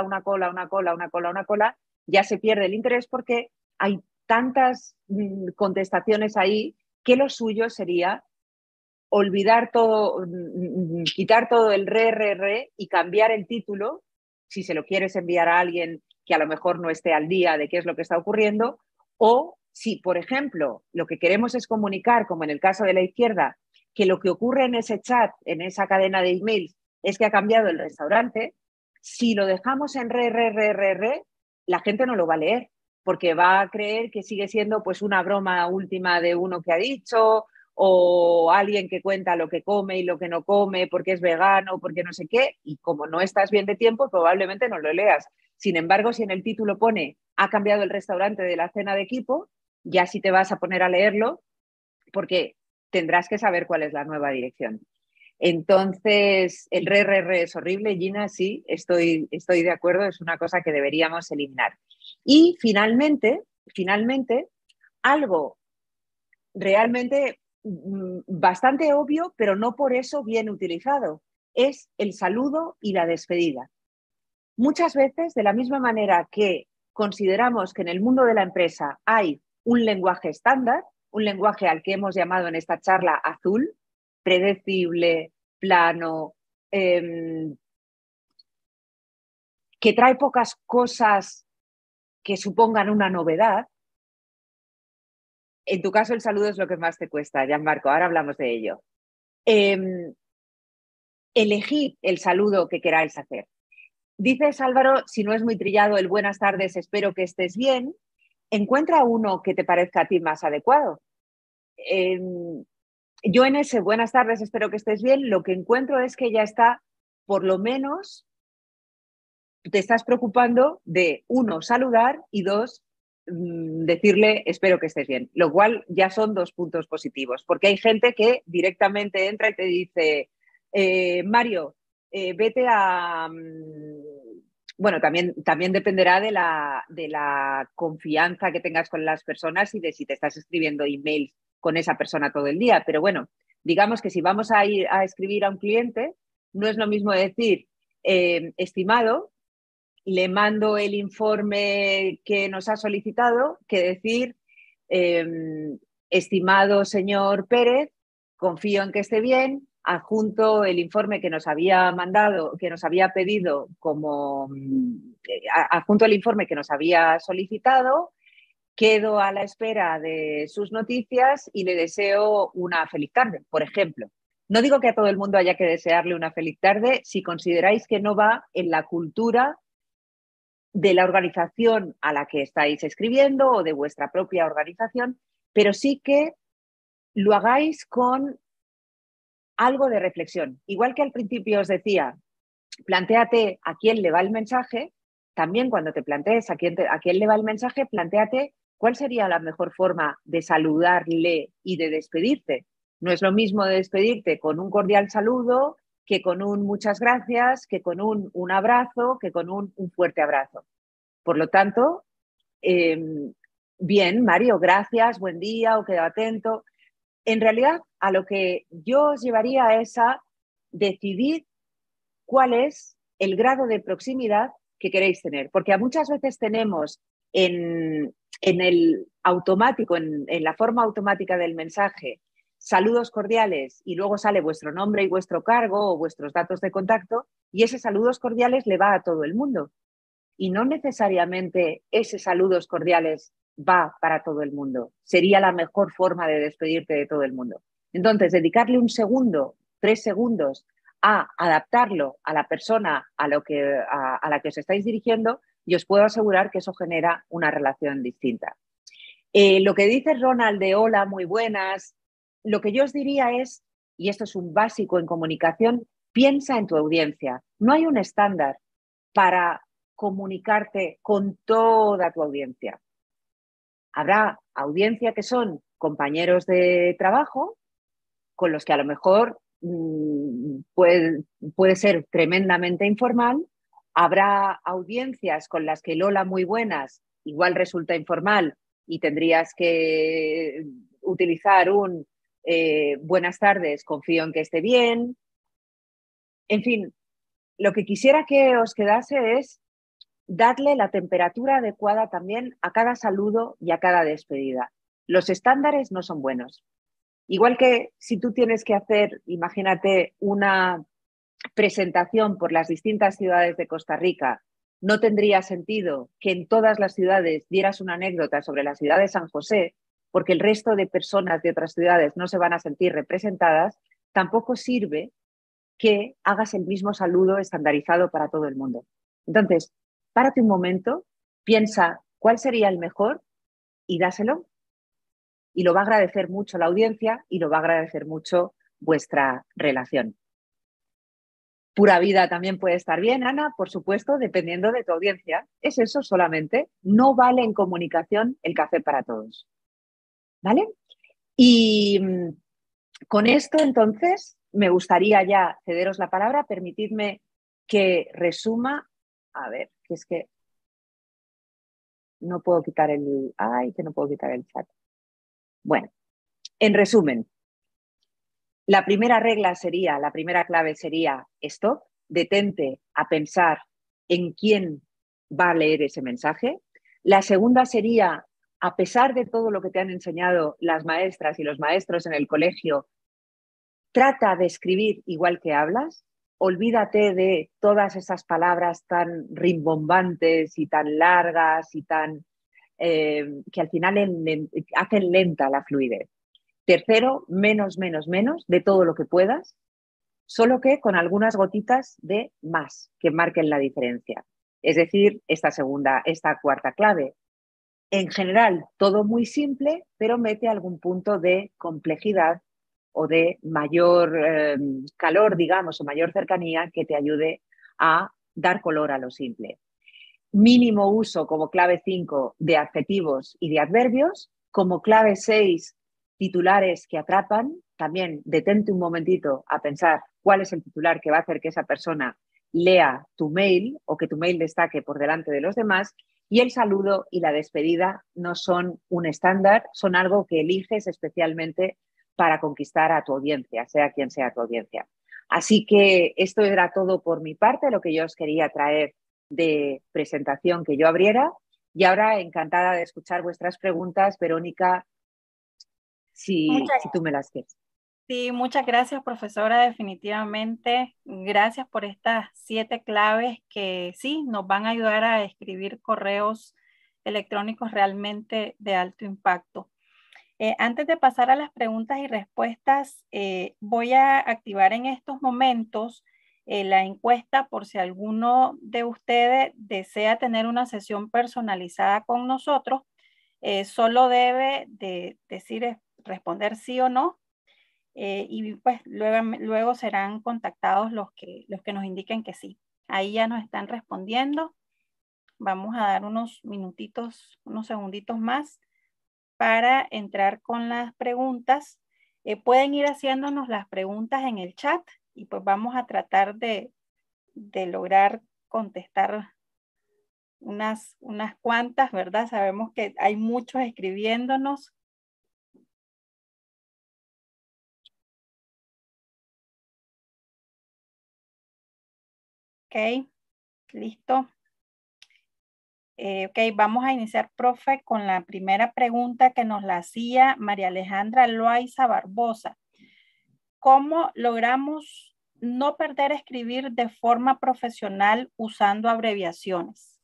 ya se pierde el interés porque hay tantas contestaciones ahí que lo suyo sería olvidar todo, quitar todo el y cambiar el título, si se lo quieres enviar a alguien que a lo mejor no esté al día de qué es lo que está ocurriendo, o si, por ejemplo, lo que queremos es comunicar, como en el caso de la izquierda, que lo que ocurre en ese chat, en esa cadena de emails, es que ha cambiado el restaurante, si lo dejamos en re, la gente no lo va a leer, porque va a creer que sigue siendo pues una broma última de uno que ha dicho, o alguien que cuenta lo que come y lo que no come, porque es vegano, porque no sé qué, y como no estás bien de tiempo, probablemente no lo leas. Sin embargo, si en el título pone ha cambiado el restaurante de la cena de equipo, ya sí te vas a poner a leerlo, porque tendrás que saber cuál es la nueva dirección. Entonces, el re es horrible, Gina, sí, estoy de acuerdo, es una cosa que deberíamos eliminar. Y finalmente, algo realmente bastante obvio, pero no por eso bien utilizado, es el saludo y la despedida. Muchas veces, de la misma manera que consideramos que en el mundo de la empresa hay un lenguaje estándar, un lenguaje al que hemos llamado en esta charla azul, predecible, plano, que trae pocas cosas que supongan una novedad. En tu caso, el saludo es lo que más te cuesta, Gianmarco, ahora hablamos de ello. Elegid el saludo que queráis hacer. Dices, Álvaro, si no es muy trillado, el buenas tardes, espero que estés bien. Encuentra uno que te parezca a ti más adecuado. Yo en ese buenas tardes, espero que estés bien, lo que encuentro es que ya está, por lo menos, te estás preocupando de, uno, saludar y dos, decirle espero que estés bien, lo cual ya son 2 puntos positivos, porque hay gente que directamente entra y te dice, Mario, vete a... Bueno, también dependerá de la confianza que tengas con las personas y de si te estás escribiendo emails con esa persona todo el día. Pero bueno, digamos que si vamos a ir a escribir a un cliente, no es lo mismo decir, estimado, le mando el informe que nos ha solicitado, que decir, estimado señor Pérez, confío en que esté bien, adjunto el informe que nos había mandado, que nos había pedido como, adjunto el informe que nos había solicitado, quedo a la espera de sus noticias y le deseo una feliz tarde, por ejemplo. No digo que a todo el mundo haya que desearle una feliz tarde si consideráis que no va en la cultura de la organización a la que estáis escribiendo o de vuestra propia organización, pero sí que lo hagáis con algo de reflexión. Igual que al principio os decía, plantéate a quién le va el mensaje, también cuando te plantees a quién le va el mensaje, plantéate cuál sería la mejor forma de saludarle y de despedirte. No es lo mismo de despedirte con un cordial saludo que con un muchas gracias, que con un abrazo, que con un fuerte abrazo. Por lo tanto, bien, Mario, gracias, buen día, o quedo atento. En realidad, a lo que yo os llevaría es a decidir cuál es el grado de proximidad que queréis tener, porque muchas veces tenemos en el automático, en la forma automática del mensaje, saludos cordiales y luego sale vuestro nombre y vuestro cargo o vuestros datos de contacto y ese saludos cordiales le va a todo el mundo. Y no necesariamente ese saludos cordiales va para todo el mundo. Sería la mejor forma de despedirte de todo el mundo. Entonces, dedicarle 1 segundo, 3 segundos a adaptarlo a la persona a la que os estáis dirigiendo y os puedo asegurar que eso genera una relación distinta. Lo que dice Ronald de hola, muy buenas, lo que yo os diría es, y esto es un básico en comunicación, piensa en tu audiencia. No hay un estándar para comunicarte con toda tu audiencia. Habrá audiencia que son compañeros de trabajo con los que a lo mejor puede ser tremendamente informal. Habrá audiencias con las que el hola muy buenas igual resulta informal y tendrías que utilizar un buenas tardes, confío en que esté bien. En fin, lo que quisiera que os quedase es darle la temperatura adecuada también a cada saludo y a cada despedida. Los estándares no son buenos. Igual que si tú tienes que hacer, imagínate, una presentación por las distintas ciudades de Costa Rica No tendría sentido que en todas las ciudades dieras una anécdota sobre la ciudad de San José, porque el resto de personas de otras ciudades no se van a sentir representadas. Tampoco sirve que hagas el mismo saludo estandarizado para todo el mundo. Entonces, párate un momento, piensa cuál sería el mejor y dáselo. Y lo va a agradecer mucho la audiencia y lo va a agradecer mucho vuestra relación. Pura vida también puede estar bien, Ana, por supuesto, dependiendo de tu audiencia. Es eso solamente. No vale en comunicación el café para todos. ¿Vale? Y con esto, entonces, me gustaría ya cederos la palabra. Permitidme que resuma. A ver, que es que no puedo quitar el... Ay, que no puedo quitar el chat. Bueno, en resumen, la primera regla sería, la primera clave sería stop, detente a pensar en quién va a leer ese mensaje. La segunda sería, a pesar de todo lo que te han enseñado las maestras y los maestros en el colegio, trata de escribir igual que hablas. Olvídate de todas esas palabras tan rimbombantes y tan largas y tan que al final hacen lenta la fluidez. Tercero, menos, menos, menos de todo lo que puedas, solo que con algunas gotitas de más que marquen la diferencia. Es decir, esta cuarta clave. En general, todo muy simple, pero mete algún punto de complejidad o de mayor calor, digamos, o mayor cercanía que te ayude a dar color a lo simple. Mínimo uso como clave 5 de adjetivos y de adverbios. Como clave 6, titulares que atrapan. También detente un momentito a pensar cuál es el titular que va a hacer que esa persona lea tu mail o que tu mail destaque por delante de los demás. Y el saludo y la despedida no son un estándar, son algo que eliges especialmente para conquistar a tu audiencia, sea quien sea tu audiencia. Así que esto era todo por mi parte, lo que yo os quería traer de presentación que yo abriera. Y ahora encantada de escuchar vuestras preguntas, Verónica, si tú me las quieres. Sí, muchas gracias, profesora, definitivamente. Gracias por estas 7 claves que sí nos van a ayudar a escribir correos electrónicos realmente de alto impacto. Antes de pasar a las preguntas y respuestas, voy a activar en estos momentos la encuesta por si alguno de ustedes desea tener una sesión personalizada con nosotros. Solo debe de responder sí o no. Y pues luego serán contactados los que nos indiquen que sí. Ahí ya nos están respondiendo. Vamos a dar unos minutitos, unos segunditos más para entrar con las preguntas. Pueden ir haciéndonos las preguntas en el chat y pues vamos a tratar de lograr contestar unas cuantas, ¿verdad? Sabemos que hay muchos escribiéndonos. Ok, listo. Ok, vamos a iniciar, profe, con la primera pregunta que nos la hacía María Alejandra Loaiza Barbosa. ¿Cómo logramos no perder escribir de forma profesional usando abreviaciones?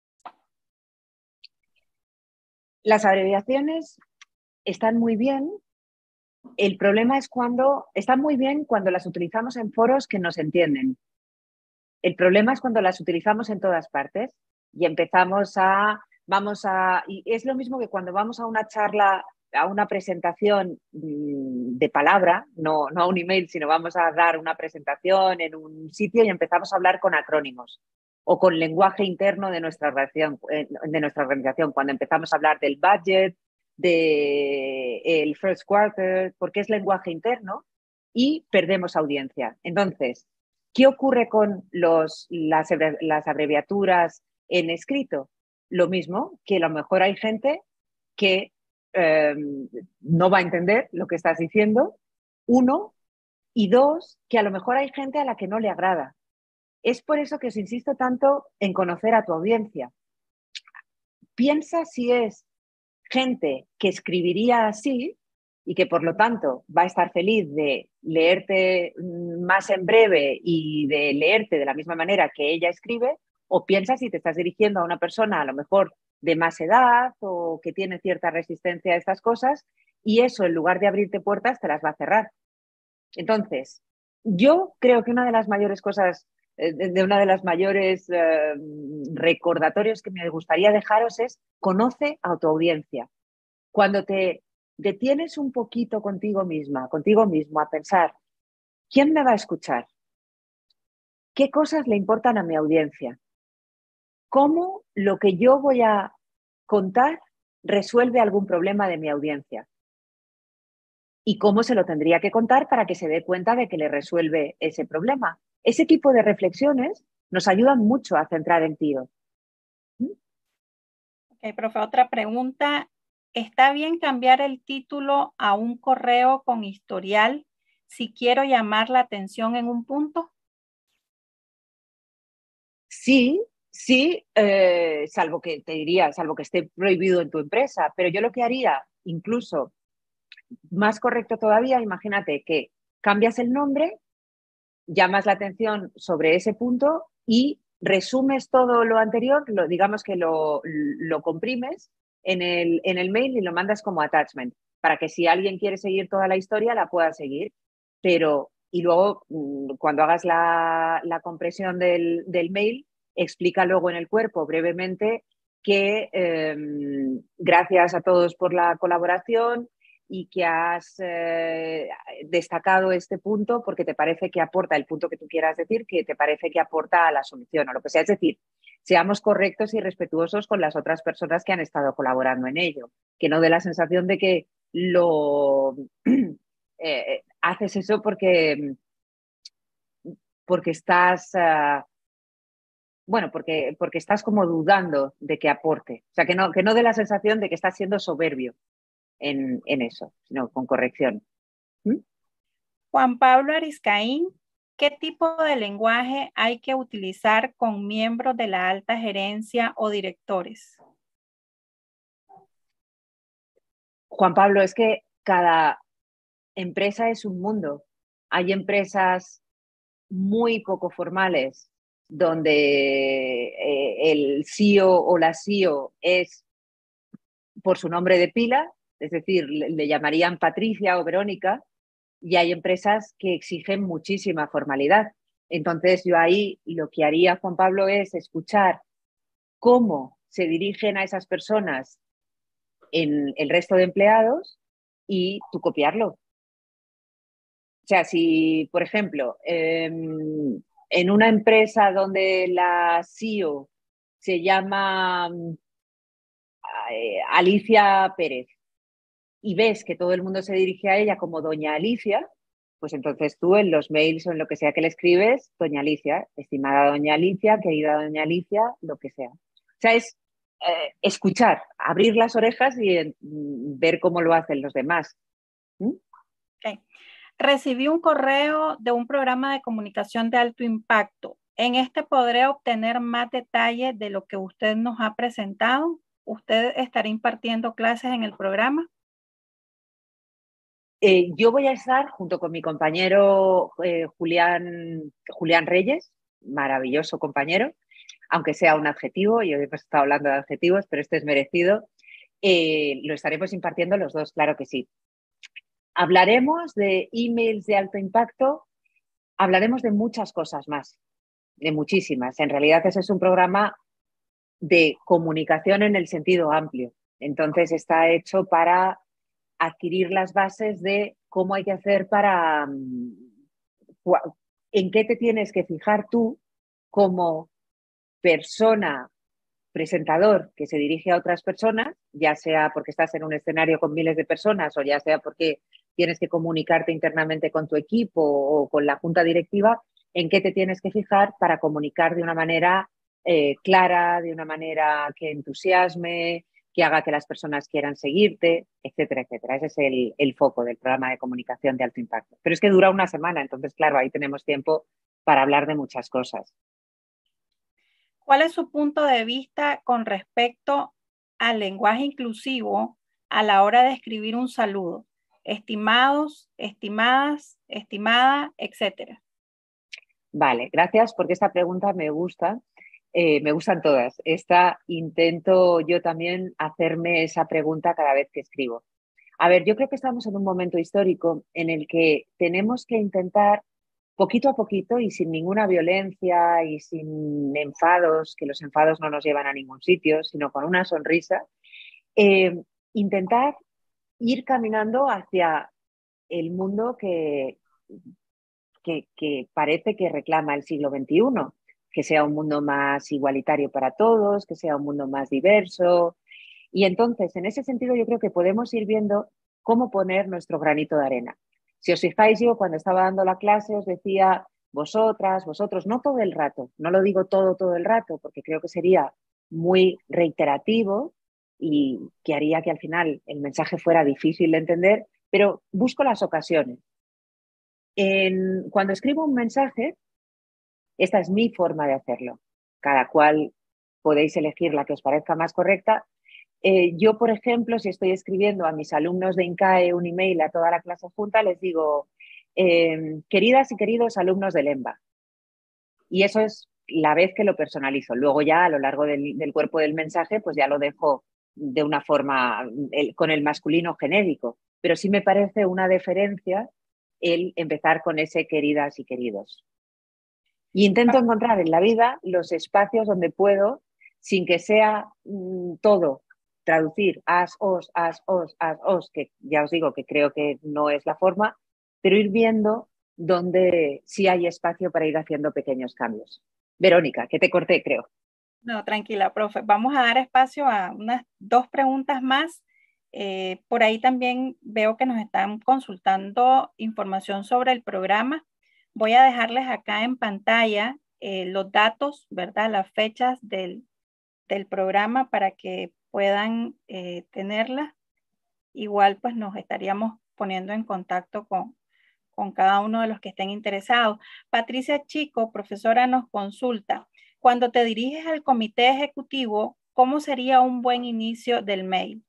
Las abreviaciones están muy bien. El problema es cuando están muy bien cuando las utilizamos en foros que nos entienden. El problema es cuando las utilizamos en todas partes y y es lo mismo que cuando vamos a una charla, a una presentación de palabra, no a un email, sino vamos a dar una presentación en un sitio y empezamos a hablar con acrónimos o con lenguaje interno de nuestra organización, cuando empezamos a hablar del budget, del first quarter, porque es lenguaje interno y perdemos audiencia. Entonces, ¿qué ocurre con las abreviaturas en escrito? Lo mismo, que a lo mejor hay gente que no va a entender lo que estás diciendo, uno, y dos, que a lo mejor hay gente a la que no le agrada. Es por eso que os insisto tanto en conocer a tu audiencia. Piensa si es gente que escribiría así y que por lo tanto va a estar feliz de leerte más en breve y de leerte de la misma manera que ella escribe, O piensas si te estás dirigiendo a una persona a lo mejor de más edad o que tiene cierta resistencia a estas cosas y eso en lugar de abrirte puertas te las va a cerrar. Entonces, yo creo que una de las mayores cosas, de una de las mayores recordatorios que me gustaría dejaros es conoce a tu audiencia. Cuando te detienes un poquito contigo misma, contigo mismo a pensar, ¿quién me va a escuchar? ¿Qué cosas le importan a mi audiencia? ¿Cómo lo que yo voy a contar resuelve algún problema de mi audiencia? ¿Y cómo se lo tendría que contar para que se dé cuenta de que le resuelve ese problema? Ese tipo de reflexiones nos ayudan mucho a centrar el tiro. Ok, profe, otra pregunta. ¿Está bien cambiar el título a un correo con historial si quiero llamar la atención en un punto? Sí, sí, salvo que te diría, salvo que esté prohibido en tu empresa, pero yo lo que haría, incluso más correcto todavía, imagínate que cambias el nombre, llamas la atención sobre ese punto y resumes todo lo anterior, digamos que lo comprimes en el mail y lo mandas como attachment, para que si alguien quiere seguir toda la historia la pueda seguir. Pero, y luego cuando hagas la compresión del mail, explica luego en el cuerpo brevemente que gracias a todos por la colaboración y que has destacado este punto porque te parece que aporta el punto que tú quieras decir, que te parece que aporta a la solución o lo que sea. Es decir, seamos correctos y respetuosos con las otras personas que han estado colaborando en ello, que no dé la sensación de que lo haces eso porque estás, bueno, porque estás como dudando de que aporte. O sea, que no dé la sensación de que estás siendo soberbio en eso, sino con corrección. ¿Mm? Juan Pablo Ariscaín, ¿qué tipo de lenguaje hay que utilizar con miembros de la alta gerencia o directores? Juan Pablo, es que cada empresa es un mundo. Hay empresas muy poco formales donde el CEO o la CEO es por su nombre de pila, es decir, le llamarían Patricia o Verónica, y hay empresas que exigen muchísima formalidad. Entonces yo ahí lo que haría, Juan Pablo, es escuchar cómo se dirigen a esas personas en el resto de empleados y tú copiarlo. O sea, si, por ejemplo, en una empresa donde la CEO se llama Alicia Pérez y ves que todo el mundo se dirige a ella como Doña Alicia, pues entonces tú en los mails o en lo que sea que le escribes, Doña Alicia, estimada Doña Alicia, querida Doña Alicia, lo que sea. O sea, es escuchar, abrir las orejas y ver cómo lo hacen los demás. ¿Mm? Okay. Recibí un correo de un programa de comunicación de alto impacto. En este podré obtener más detalles de lo que usted nos ha presentado. ¿Usted estará impartiendo clases en el programa? Yo voy a estar junto con mi compañero Julián Reyes, maravilloso compañero, aunque sea un adjetivo, y hoy hemos estado hablando de adjetivos, pero este es merecido. Lo estaremos impartiendo los dos, claro que sí. Hablaremos de emails de alto impacto, hablaremos de muchas cosas más, de muchísimas. En realidad ese es un programa de comunicación en el sentido amplio. Entonces está hecho para adquirir las bases de cómo hay que hacer para, en qué te tienes que fijar tú como persona presentador que se dirige a otras personas, ya sea porque estás en un escenario con miles de personas o ya sea porque tienes que comunicarte internamente con tu equipo o con la junta directiva, en qué te tienes que fijar para comunicar de una manera clara, de una manera que entusiasme, que haga que las personas quieran seguirte, etcétera, etcétera. Ese es el foco del programa de comunicación de alto impacto. Pero es que dura una semana, entonces, claro, ahí tenemos tiempo para hablar de muchas cosas. ¿Cuál es su punto de vista con respecto al lenguaje inclusivo a la hora de escribir un saludo? Estimados, estimadas, estimada, etcétera. Vale, gracias porque esta pregunta me gusta Me gustan todas. Esta intento yo también hacerme esa pregunta cada vez que escribo. A ver, yo creo que estamos en un momento histórico en el que tenemos que intentar poquito a poquito y sin ninguna violencia y sin enfados, que los enfados no nos llevan a ningún sitio, sino con una sonrisa, eh, intentar ir caminando hacia el mundo que parece que reclama el siglo XXI, que sea un mundo más igualitario para todos, que sea un mundo más diverso. Y entonces, en ese sentido, yo creo que podemos ir viendo cómo poner nuestro granito de arena. Si os fijáis, yo cuando estaba dando la clase os decía vosotras, vosotros, no todo el rato, no lo digo todo el rato, porque creo que sería muy reiterativo y que haría que al final el mensaje fuera difícil de entender, pero busco las ocasiones. Cuando escribo un mensaje, esta es mi forma de hacerlo. Cada cual podéis elegir la que os parezca más correcta. Yo, por ejemplo, si estoy escribiendo a mis alumnos de INCAE un email a toda la clase junta, les digo, queridas y queridos alumnos del EMBA. Y eso es la vez que lo personalizo. Luego ya a lo largo del cuerpo del mensaje, pues ya lo dejo de una forma con el masculino genérico. Pero sí me parece una deferencia el empezar con ese queridas y queridos. Y intento encontrar en la vida los espacios donde puedo, sin que sea todo, traducir as, os, que ya os digo que creo que no es la forma, pero ir viendo donde sí hay espacio para ir haciendo pequeños cambios. Verónica, que te corté, creo. No, tranquila, profe. Vamos a dar espacio a unas 2 preguntas más. Por ahí también veo que nos están consultando información sobre el programa. Voy a dejarles acá en pantalla los datos, ¿verdad? Las fechas del programa para que puedan tenerlas. Igual, pues nos estaríamos poniendo en contacto con cada uno de los que estén interesados. Patricia Chico, profesora, nos consulta. Cuando te diriges al comité ejecutivo, ¿cómo sería un buen inicio del mail?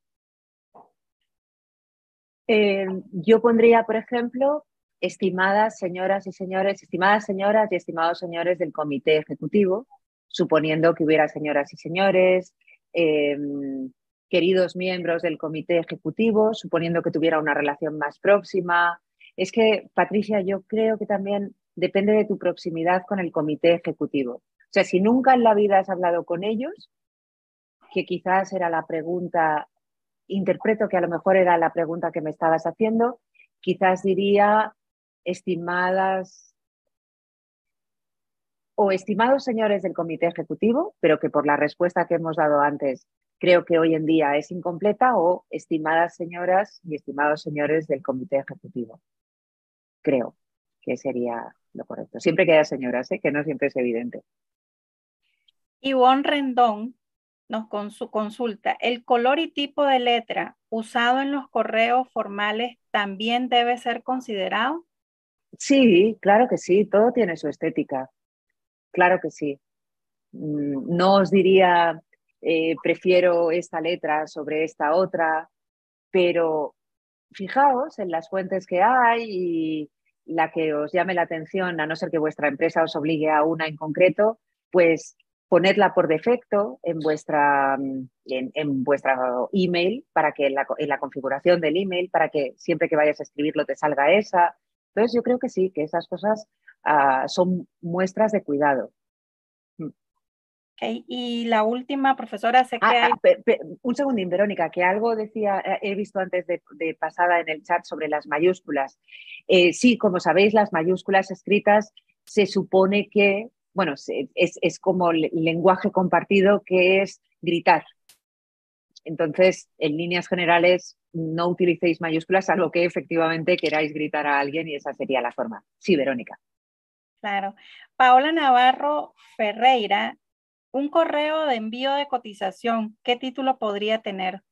Yo pondría, por ejemplo, estimadas señoras y señores, estimadas señoras y estimados señores del comité ejecutivo, suponiendo que hubiera señoras y señores, queridos miembros del comité ejecutivo, suponiendo que tuviera una relación más próxima. Es que, Patricia, yo creo que también depende de tu proximidad con el comité ejecutivo. O sea, si nunca en la vida has hablado con ellos, que quizás era la pregunta, interpreto que a lo mejor era la pregunta que me estabas haciendo, quizás diría estimadas o estimados señores del comité ejecutivo, pero que por la respuesta que hemos dado antes creo que hoy en día es incompleta, o estimadas señoras y estimados señores del comité ejecutivo. Creo que sería lo correcto. Siempre que haya señoras, que no siempre es evidente. Ivonne Rendón nos consulta, ¿el color y tipo de letra usado en los correos formales también debe ser considerado? Sí, claro que sí, todo tiene su estética. Claro que sí. No os diría, prefiero esta letra sobre esta otra, pero fijaos en las fuentes que hay y la que os llame la atención, a no ser que vuestra empresa os obligue a una en concreto, pues ponedla por defecto en vuestra email para que en la configuración del email, para que siempre que vayas a escribirlo te salga esa. Entonces yo creo que sí, que esas cosas son muestras de cuidado. Okay. Y la última, profesora, sé que hay... Un segundín, Verónica, que algo decía, he visto antes de pasada en el chat sobre las mayúsculas. Sí, como sabéis, las mayúsculas escritas se supone que, bueno, es como lenguaje compartido, que es gritar. Entonces, en líneas generales, no utilicéis mayúsculas, salvo que efectivamente queráis gritar a alguien, y esa sería la forma. Sí, Verónica. Claro. Paola Navarro Ferreira, un correo de envío de cotización, ¿qué título podría tener?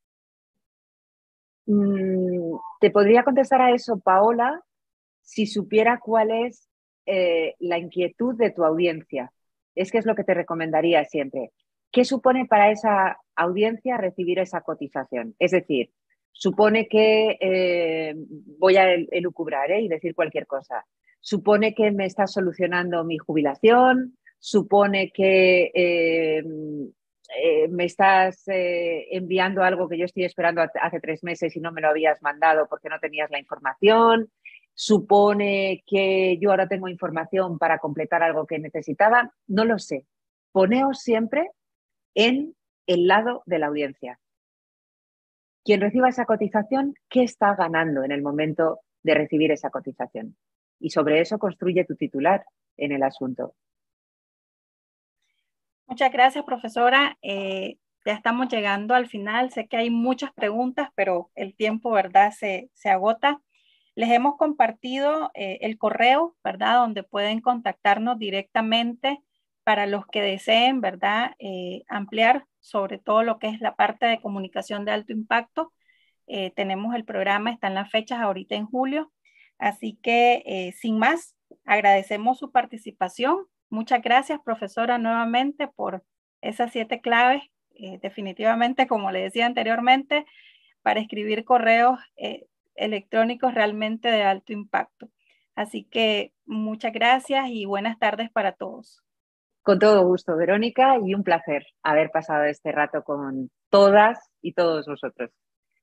Te podría contestar a eso, Paola, si supiera cuál es la inquietud de tu audiencia. Es que es lo que te recomendaría siempre. ¿Qué supone para esa audiencia recibir esa cotización? Es decir, supone que voy a elucubrar y decir cualquier cosa. Supone que me estás solucionando mi jubilación, supone que me estás enviando algo que yo estoy esperando hace 3 meses y no me lo habías mandado porque no tenías la información. Supone que yo ahora tengo información para completar algo que necesitaba. No lo sé. Poneos siempre en el lado de la audiencia. Quien reciba esa cotización, ¿qué está ganando en el momento de recibir esa cotización? Y sobre eso construye tu titular en el asunto. Muchas gracias, profesora. Ya estamos llegando al final. Sé que hay muchas preguntas, pero el tiempo, ¿verdad?, se agota. Les hemos compartido el correo, ¿verdad?, donde pueden contactarnos directamente para los que deseen, ¿verdad?, ampliar sobre todo lo que es la parte de comunicación de alto impacto. Tenemos el programa, están las fechas ahorita en julio. Así que, sin más, agradecemos su participación. Muchas gracias, profesora, nuevamente por esas 7 claves. Definitivamente, como le decía anteriormente, para escribir correos electrónicos realmente de alto impacto. Así que muchas gracias y buenas tardes para todos. Con todo gusto, Verónica, y un placer haber pasado este rato con todas y todos vosotros.